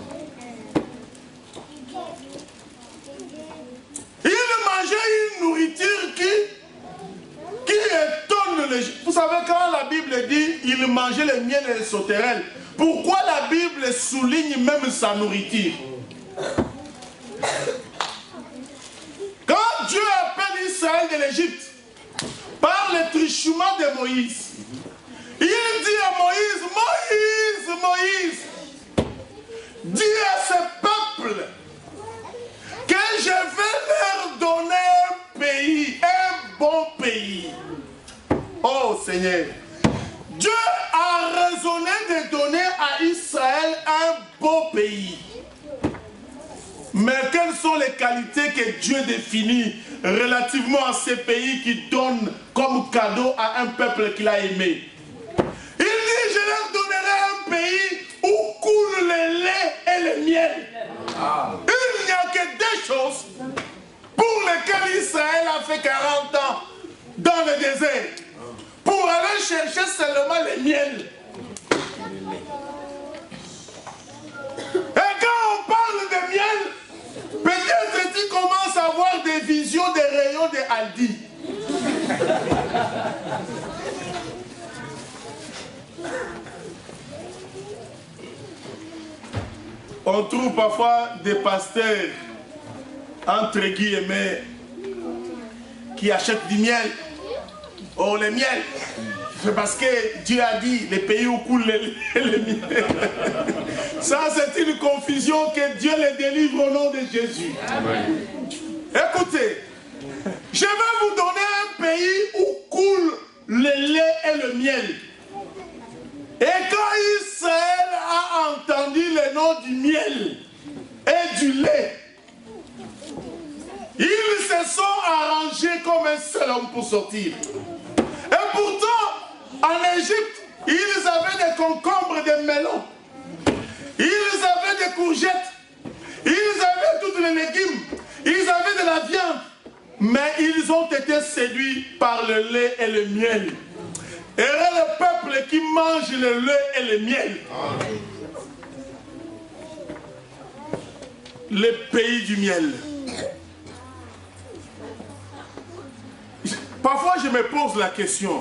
Il mangeait une nourriture qui, qui étonne les gens. Vous savez, quand la Bible dit il mangeait le miel et les sauterelles, pourquoi la Bible souligne même sa nourriture? Quand Dieu appelle Israël de l'Égypte par le truchement de Moïse, il dit à Moïse, Moïse, Moïse, dis à ce peuple que je vais leur donner un pays, un bon pays. Oh Seigneur, Dieu a raisonné de donner à Israël un beau pays. Mais quelles sont les qualités que Dieu définit relativement à ces pays qui donnent comme cadeau à un peuple qu'il a aimé? Il dit, je leur donnerai un pays où coule le lait et le miel. Ah. Il n'y a que deux choses pour lesquelles Israël a fait quarante ans dans le désert. Pour aller chercher seulement le miel. Et quand on parle de miel, peut-être tu commences à avoir des visions des rayons de Aldi. On trouve parfois des pasteurs, entre guillemets, qui achètent du miel. Oh, le miel, c'est parce que Dieu a dit, les pays où coule le, le miel. Ça, c'est une confusion, que Dieu les délivre au nom de Jésus. Amen. Écoutez, je vais vous donner un pays où coule le lait et le miel. Et quand Israël a entendu le nom du miel et du lait, ils se sont arrangés comme un seul homme pour sortir. Et pourtant, en Égypte, ils avaient des concombres, des melons. Ils avaient des courgettes. Ils avaient tous les légumes. Ils avaient de la viande. Mais ils ont été séduits par le lait et le miel. Et le peuple qui mange le lait et le miel. Le pays du miel. Parfois je me pose la question.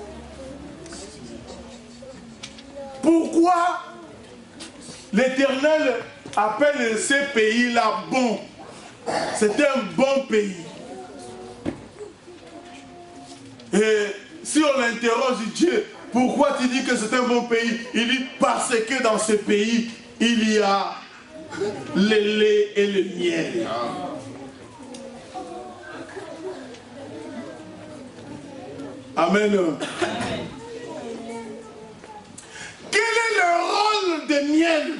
Pourquoi l'Éternel appelle ces pays-là bons? C'était un bon pays. Et si on interroge Dieu, pourquoi tu dis que c'est un bon pays? Il dit parce que dans ce pays, il y a le lait et le miel. Amen. Quel est le rôle de miel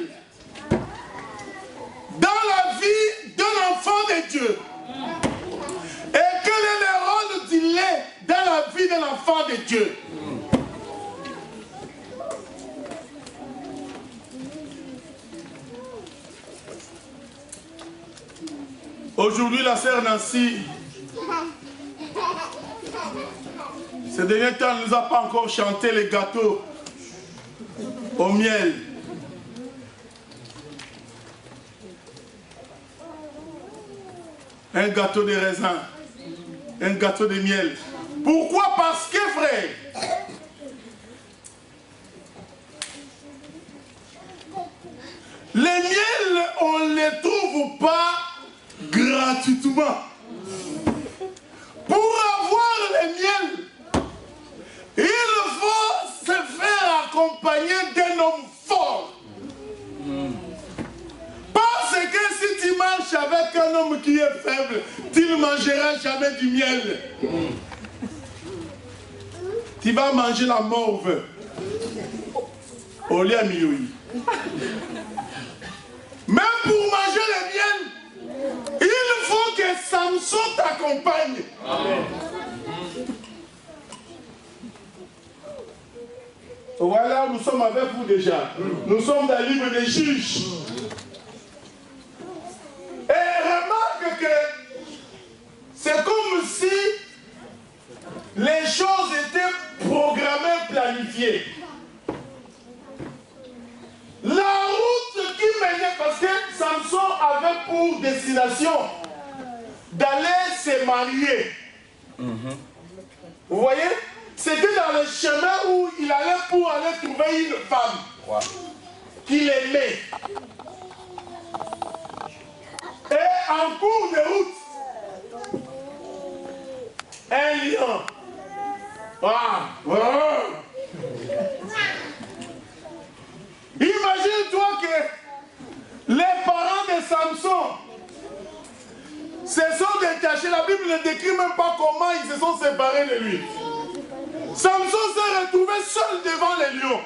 dans la vie d'un enfant de Dieu? Et quel est le rôle du lait dans la vie d'un enfant de Dieu? Aujourd'hui, la sœur Nancy, ces derniers temps, elle ne nous a pas encore chanté les gâteaux au miel. Un gâteau de raisin, un gâteau de miel. Pourquoi? Parce que, frère, les miels, on ne les trouve pas gratuitement. Pour avoir le miel, il faut se faire accompagner d'un homme fort. Parce que si tu marches avec un homme qui est faible, tu ne mangeras jamais du miel. Tu vas manger la morve au lieu de mieux. Même pour manger le miel, il faut que Samson t'accompagne. Voilà, nous sommes avec vous déjà. Nous sommes dans le livre des Juges. Et remarque que c'est comme si les choses étaient programmées, planifiées. La route qui menait, parce que Samson avait pour destination d'aller se marier. Mm-hmm. Vous voyez? C'était dans le chemin où il allait pour aller trouver une femme wow. qu'il aimait. Et en cours de route, un lion. Ah, ah. Imagine-toi que les parents de Samson se sont détachés. La Bible ne décrit même pas comment ils se sont séparés de lui. Samson s'est retrouvé seul devant les lions.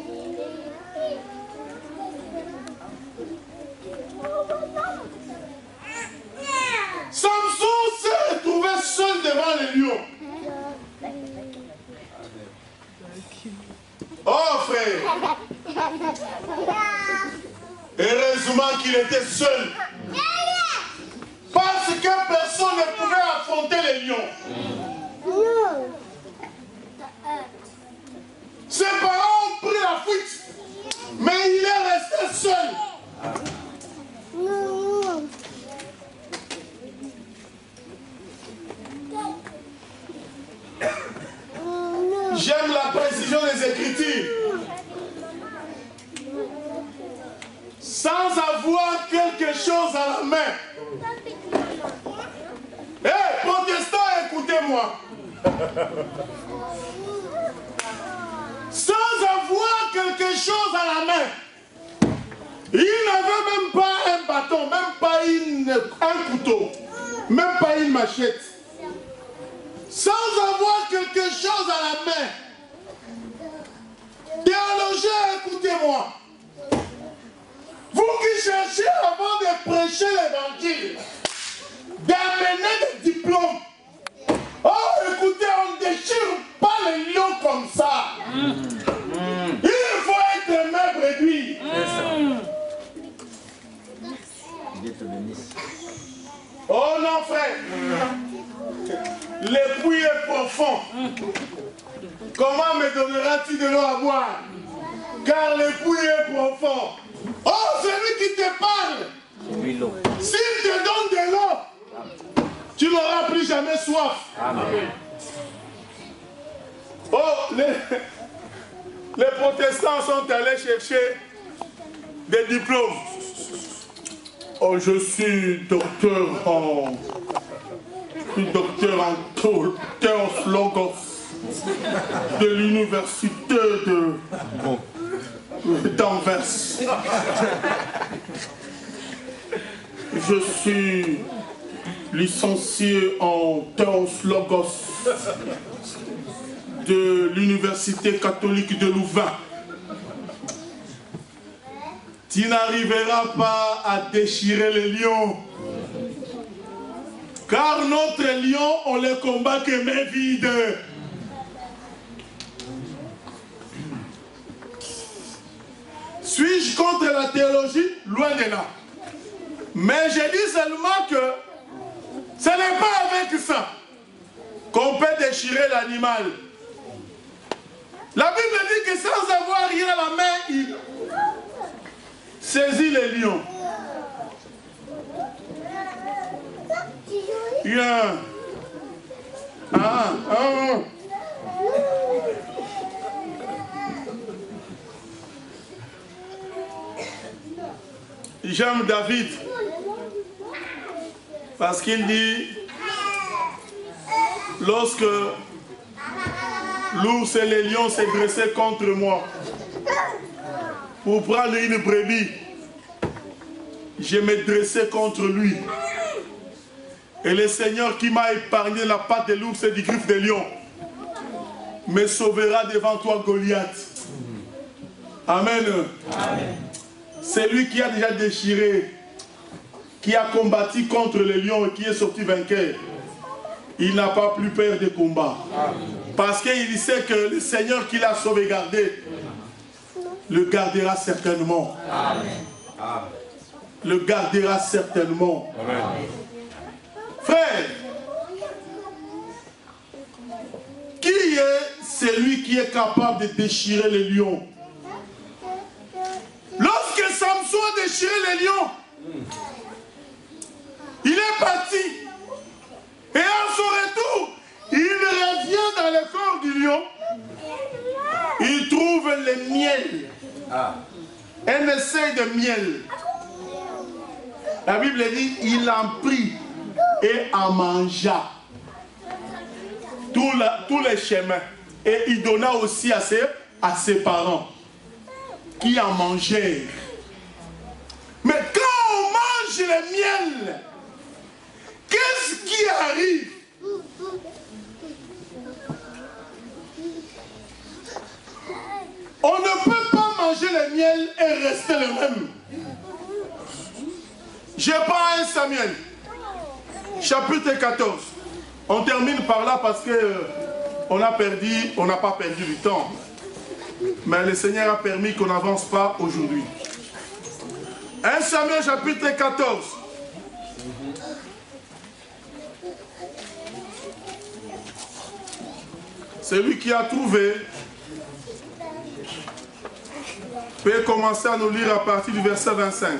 Samson s'est retrouvé seul devant les lions. Oh frère, heureusement qu'il était seul. Parce que personne ne pouvait affronter les lions. Ses parents ont pris la fuite, mais il est resté seul. J'aime la précision des Écritures. Sans avoir quelque chose à la main. Hé, hey, protestants, écoutez-moi. Sans avoir quelque chose à la main. Il n'avait même pas un bâton, même pas une, un couteau, même pas une machette. Sans la main. Théologiens, écoutez-moi. Vous qui cherchez avant de prêcher l'évangile, d'amener des diplômes. Oh, écoutez, on ne déchire pas les lions comme ça. Mm. Mm. Il faut être main réduit. Mm. Oh non, frère. Mm. L'époux est profond. Mm. Comment me donneras-tu de l'eau à boire? Car l'époux est profond. Oh, celui qui te parle, s'il te donne de l'eau, tu n'auras plus jamais soif. Amen. Oh, les, les protestants sont allés chercher des diplômes. Oh, je suis docteur en... Je suis docteur en Théos Logos de l'université de... d'Anvers. Je suis licencié en Théos Logos de l'université catholique de Louvain. Tu n'arriveras pas à déchirer les lions. Car notre lion, on les combat que main vide. Suis-je contre la théologie? Loin de là. Mais je dis seulement que ce n'est pas avec ça qu'on peut déchirer l'animal. La Bible dit que sans avoir rien à la main, il saisit les lions. Bien. Ah, ah. J'aime David parce qu'il dit, lorsque l'ours et les lions s'est dressé contre moi pour prendre une brebis, je me dressais contre lui. Et le Seigneur qui m'a épargné la patte de l'ours et du griffe des lions me sauvera devant toi, Goliath. Amen. Amen. C'est lui qui a déjà déchiré, qui a combattu contre les lions et qui est sorti vainqueur. Il n'a pas plus peur des combats. Parce qu'il sait que le Seigneur qui l'a sauvegardé le gardera certainement. Amen. Le gardera certainement. Amen. Frère, qui est celui qui est capable de déchirer les lions? Lorsque Samson a déchiré les lions, il est parti. Et à son retour, il revient dans le corps du lion. Il trouve le miel. Un essai de miel. La Bible dit, il en prit et en mangea tous la, tous les chemins. Et il donna aussi à ses, à ses parents qui en mangèrent. Mais quand on mange le miel, qu'est-ce qui arrive? On ne peut pas manger le miel et rester le même. Je prends un Samuel, chapitre quatorze. On termine par là parce que euh, on a perdu, on n'a pas perdu du temps. Mais le Seigneur a permis qu'on n'avance pas aujourd'hui. un Samuel chapitre quatorze. Celui qui a trouvé peut commencer à nous lire à partir du verset vingt-cinq.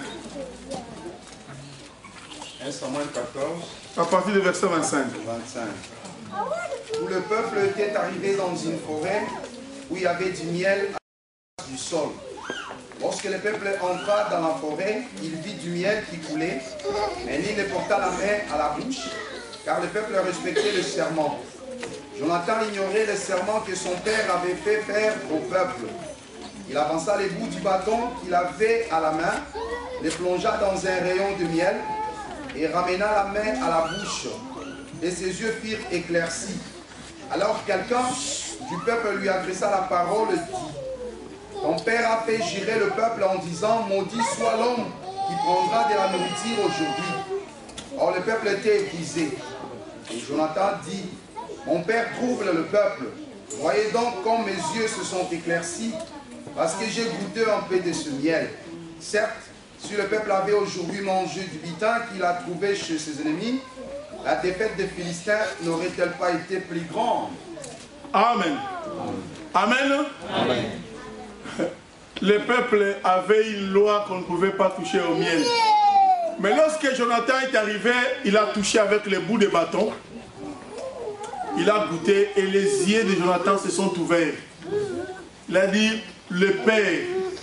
un Samuel quatorze. À partir du verset vingt-cinq. vingt-cinq. Tout le peuple était arrivé dans une forêt où il y avait du miel à du sol. Lorsque le peuple entra dans la forêt, il vit du miel qui coulait, mais il ne porta la main à la bouche, car le peuple respectait le serment. Jonathan ignorait le serment que son père avait fait faire au peuple. Il avança les bouts du bâton qu'il avait à la main, les plongea dans un rayon de miel et ramena la main à la bouche. Et ses yeux firent éclaircis. Alors quelqu'un du peuple lui adressa la parole et dit: ton père a fait jurer le peuple en disant: maudit soit l'homme qui prendra de la nourriture aujourd'hui. Or le peuple était épuisé. Et Jonathan dit: mon père trouble le peuple. Voyez donc comme mes yeux se sont éclaircis, parce que j'ai goûté un peu de ce miel. Certes, si le peuple avait aujourd'hui mangé du butin qu'il a trouvé chez ses ennemis, la défaite des Philistins n'aurait-elle pas été plus grande? Amen. Amen. Amen. Le peuple avait une loi qu'on ne pouvait pas toucher au miel. Mais lorsque Jonathan est arrivé, il a touché avec le bout de bâton. Il a goûté et les yeux de Jonathan se sont ouverts. Il a dit: le Père,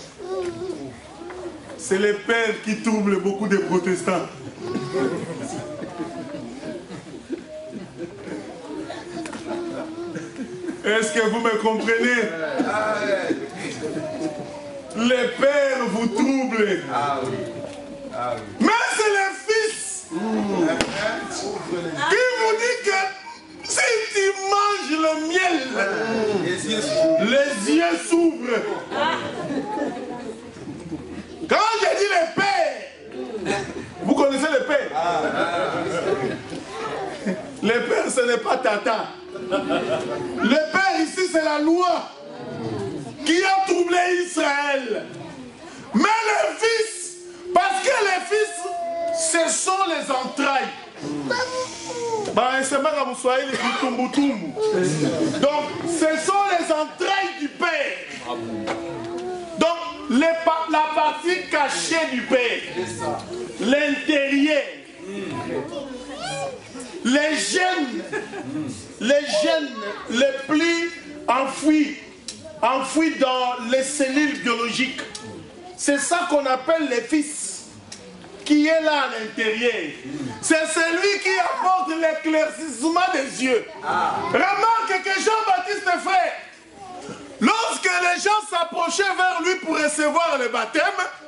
c'est le Père qui trouble beaucoup de protestants. Est-ce que vous me comprenez? Le Père vous trouble. Ah oui. Ah oui. Mais c'est le Fils mmh. qui vous dit que si tu manges le miel, mmh. les yeux s'ouvrent. Les yeux s'ouvrent. Quand j'ai dit le Père, vous connaissez le Père? Ah. Le Père, ce n'est pas Tata. Le Père ici, c'est la loi qui a troublé Israël. Mais le Fils, parce que les Fils, ce sont les entrailles. Donc, ce sont les entrailles du Père. Donc, les, la partie cachée du Père, l'intérieur, les gènes, les gènes les plus enfouis, enfouis dans les cellules biologiques. C'est ça qu'on appelle les Fils, qui est là à l'intérieur. C'est celui qui apporte l'éclaircissement des yeux. Ah. Remarque que Jean-Baptiste frère, lorsque les gens s'approchaient vers lui pour recevoir le baptême,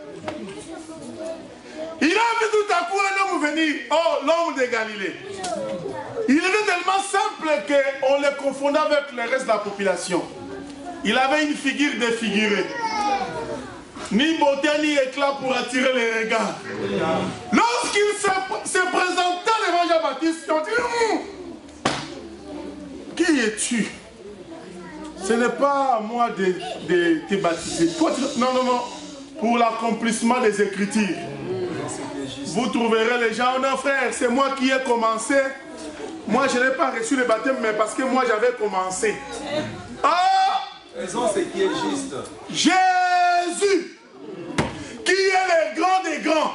il a vu tout à coup un homme venir, oh, l'homme de Galilée. Il était tellement simple qu'on le confondait avec le reste de la population. Il avait une figure défigurée. Ni beauté ni éclat pour attirer les regards. Lorsqu'il se, se présenta devant Jean-Baptiste, ils ont dit: hum, qui es-tu? Ce n'est pas à moi de, de te baptiser. Toi, tu... Non, non, non. Pour l'accomplissement des Écritures. Vous trouverez les gens: non frère, c'est moi qui ai commencé. Moi je n'ai pas reçu le baptême, mais parce que moi j'avais commencé. Ah! Raison, c'est qui est juste. Jésus, qui est le grand des grands,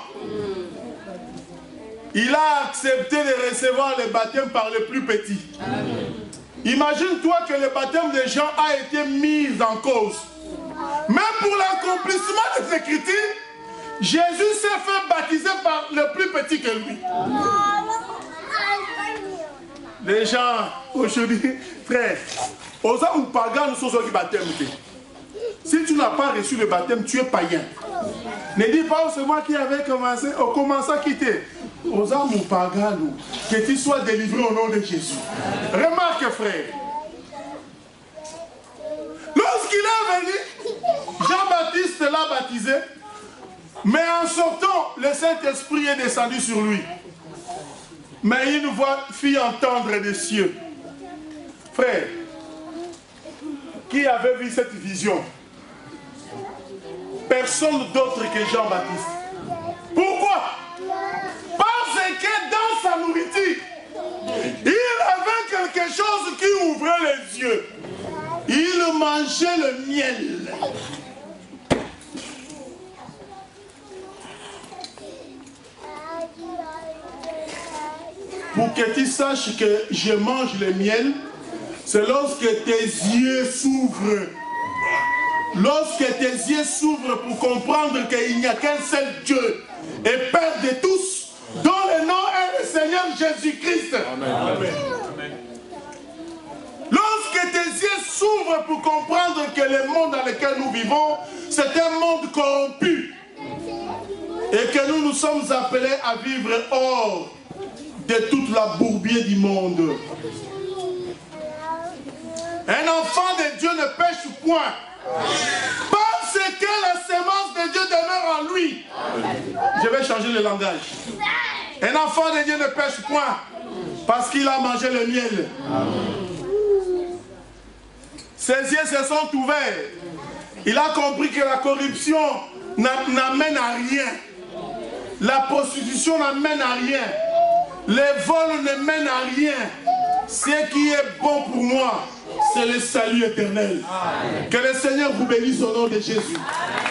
il a accepté de recevoir le baptême par le plus petit. Imagine-toi que le baptême des gens a été mis en cause. Même pour l'accomplissement des Écritures, Jésus s'est fait baptiser par le plus petit que lui. Les gens, aujourd'hui, frère, aux hommes pagans, nous sommes qui baptême. Si tu n'as pas reçu le baptême, tu es païen. Ne dis pas: oh, c'est moi qui avais commencé, on commence à quitter. Aux hommes pagans, que tu sois délivré au nom de Jésus. Remarque, frère. Lorsqu'il est venu, Jean-Baptiste l'a baptisé. Mais en sortant, le Saint-Esprit est descendu sur lui. Mais une voix fit entendre des cieux. Frère, qui avait vu cette vision? Personne d'autre que Jean-Baptiste. Pourquoi? Parce que dans sa nourriture, il avait quelque chose qui ouvrait les yeux. Il mangeait le miel. Pour que tu saches que je mange le miel, c'est lorsque tes yeux s'ouvrent. Lorsque tes yeux s'ouvrent pour comprendre qu'il n'y a qu'un seul Dieu et Père de tous, dont le nom est le Seigneur Jésus-Christ. Amen. Amen. Lorsque tes yeux s'ouvrent pour comprendre que le monde dans lequel nous vivons, c'est un monde corrompu. Et que nous nous sommes appelés à vivre hors de toute la bourbier du monde. Un enfant de Dieu ne pêche point. Parce que la sémence de Dieu demeure en lui. Je vais changer le langage. Un enfant de Dieu ne pêche point. Parce qu'il a mangé le miel. Ses yeux se sont ouverts. Il a compris que la corruption n'amène à rien. La prostitution n'amène à rien. Les vols ne mènent à rien. Ce qui est bon pour moi, c'est le salut éternel. Que le Seigneur vous bénisse au nom de Jésus.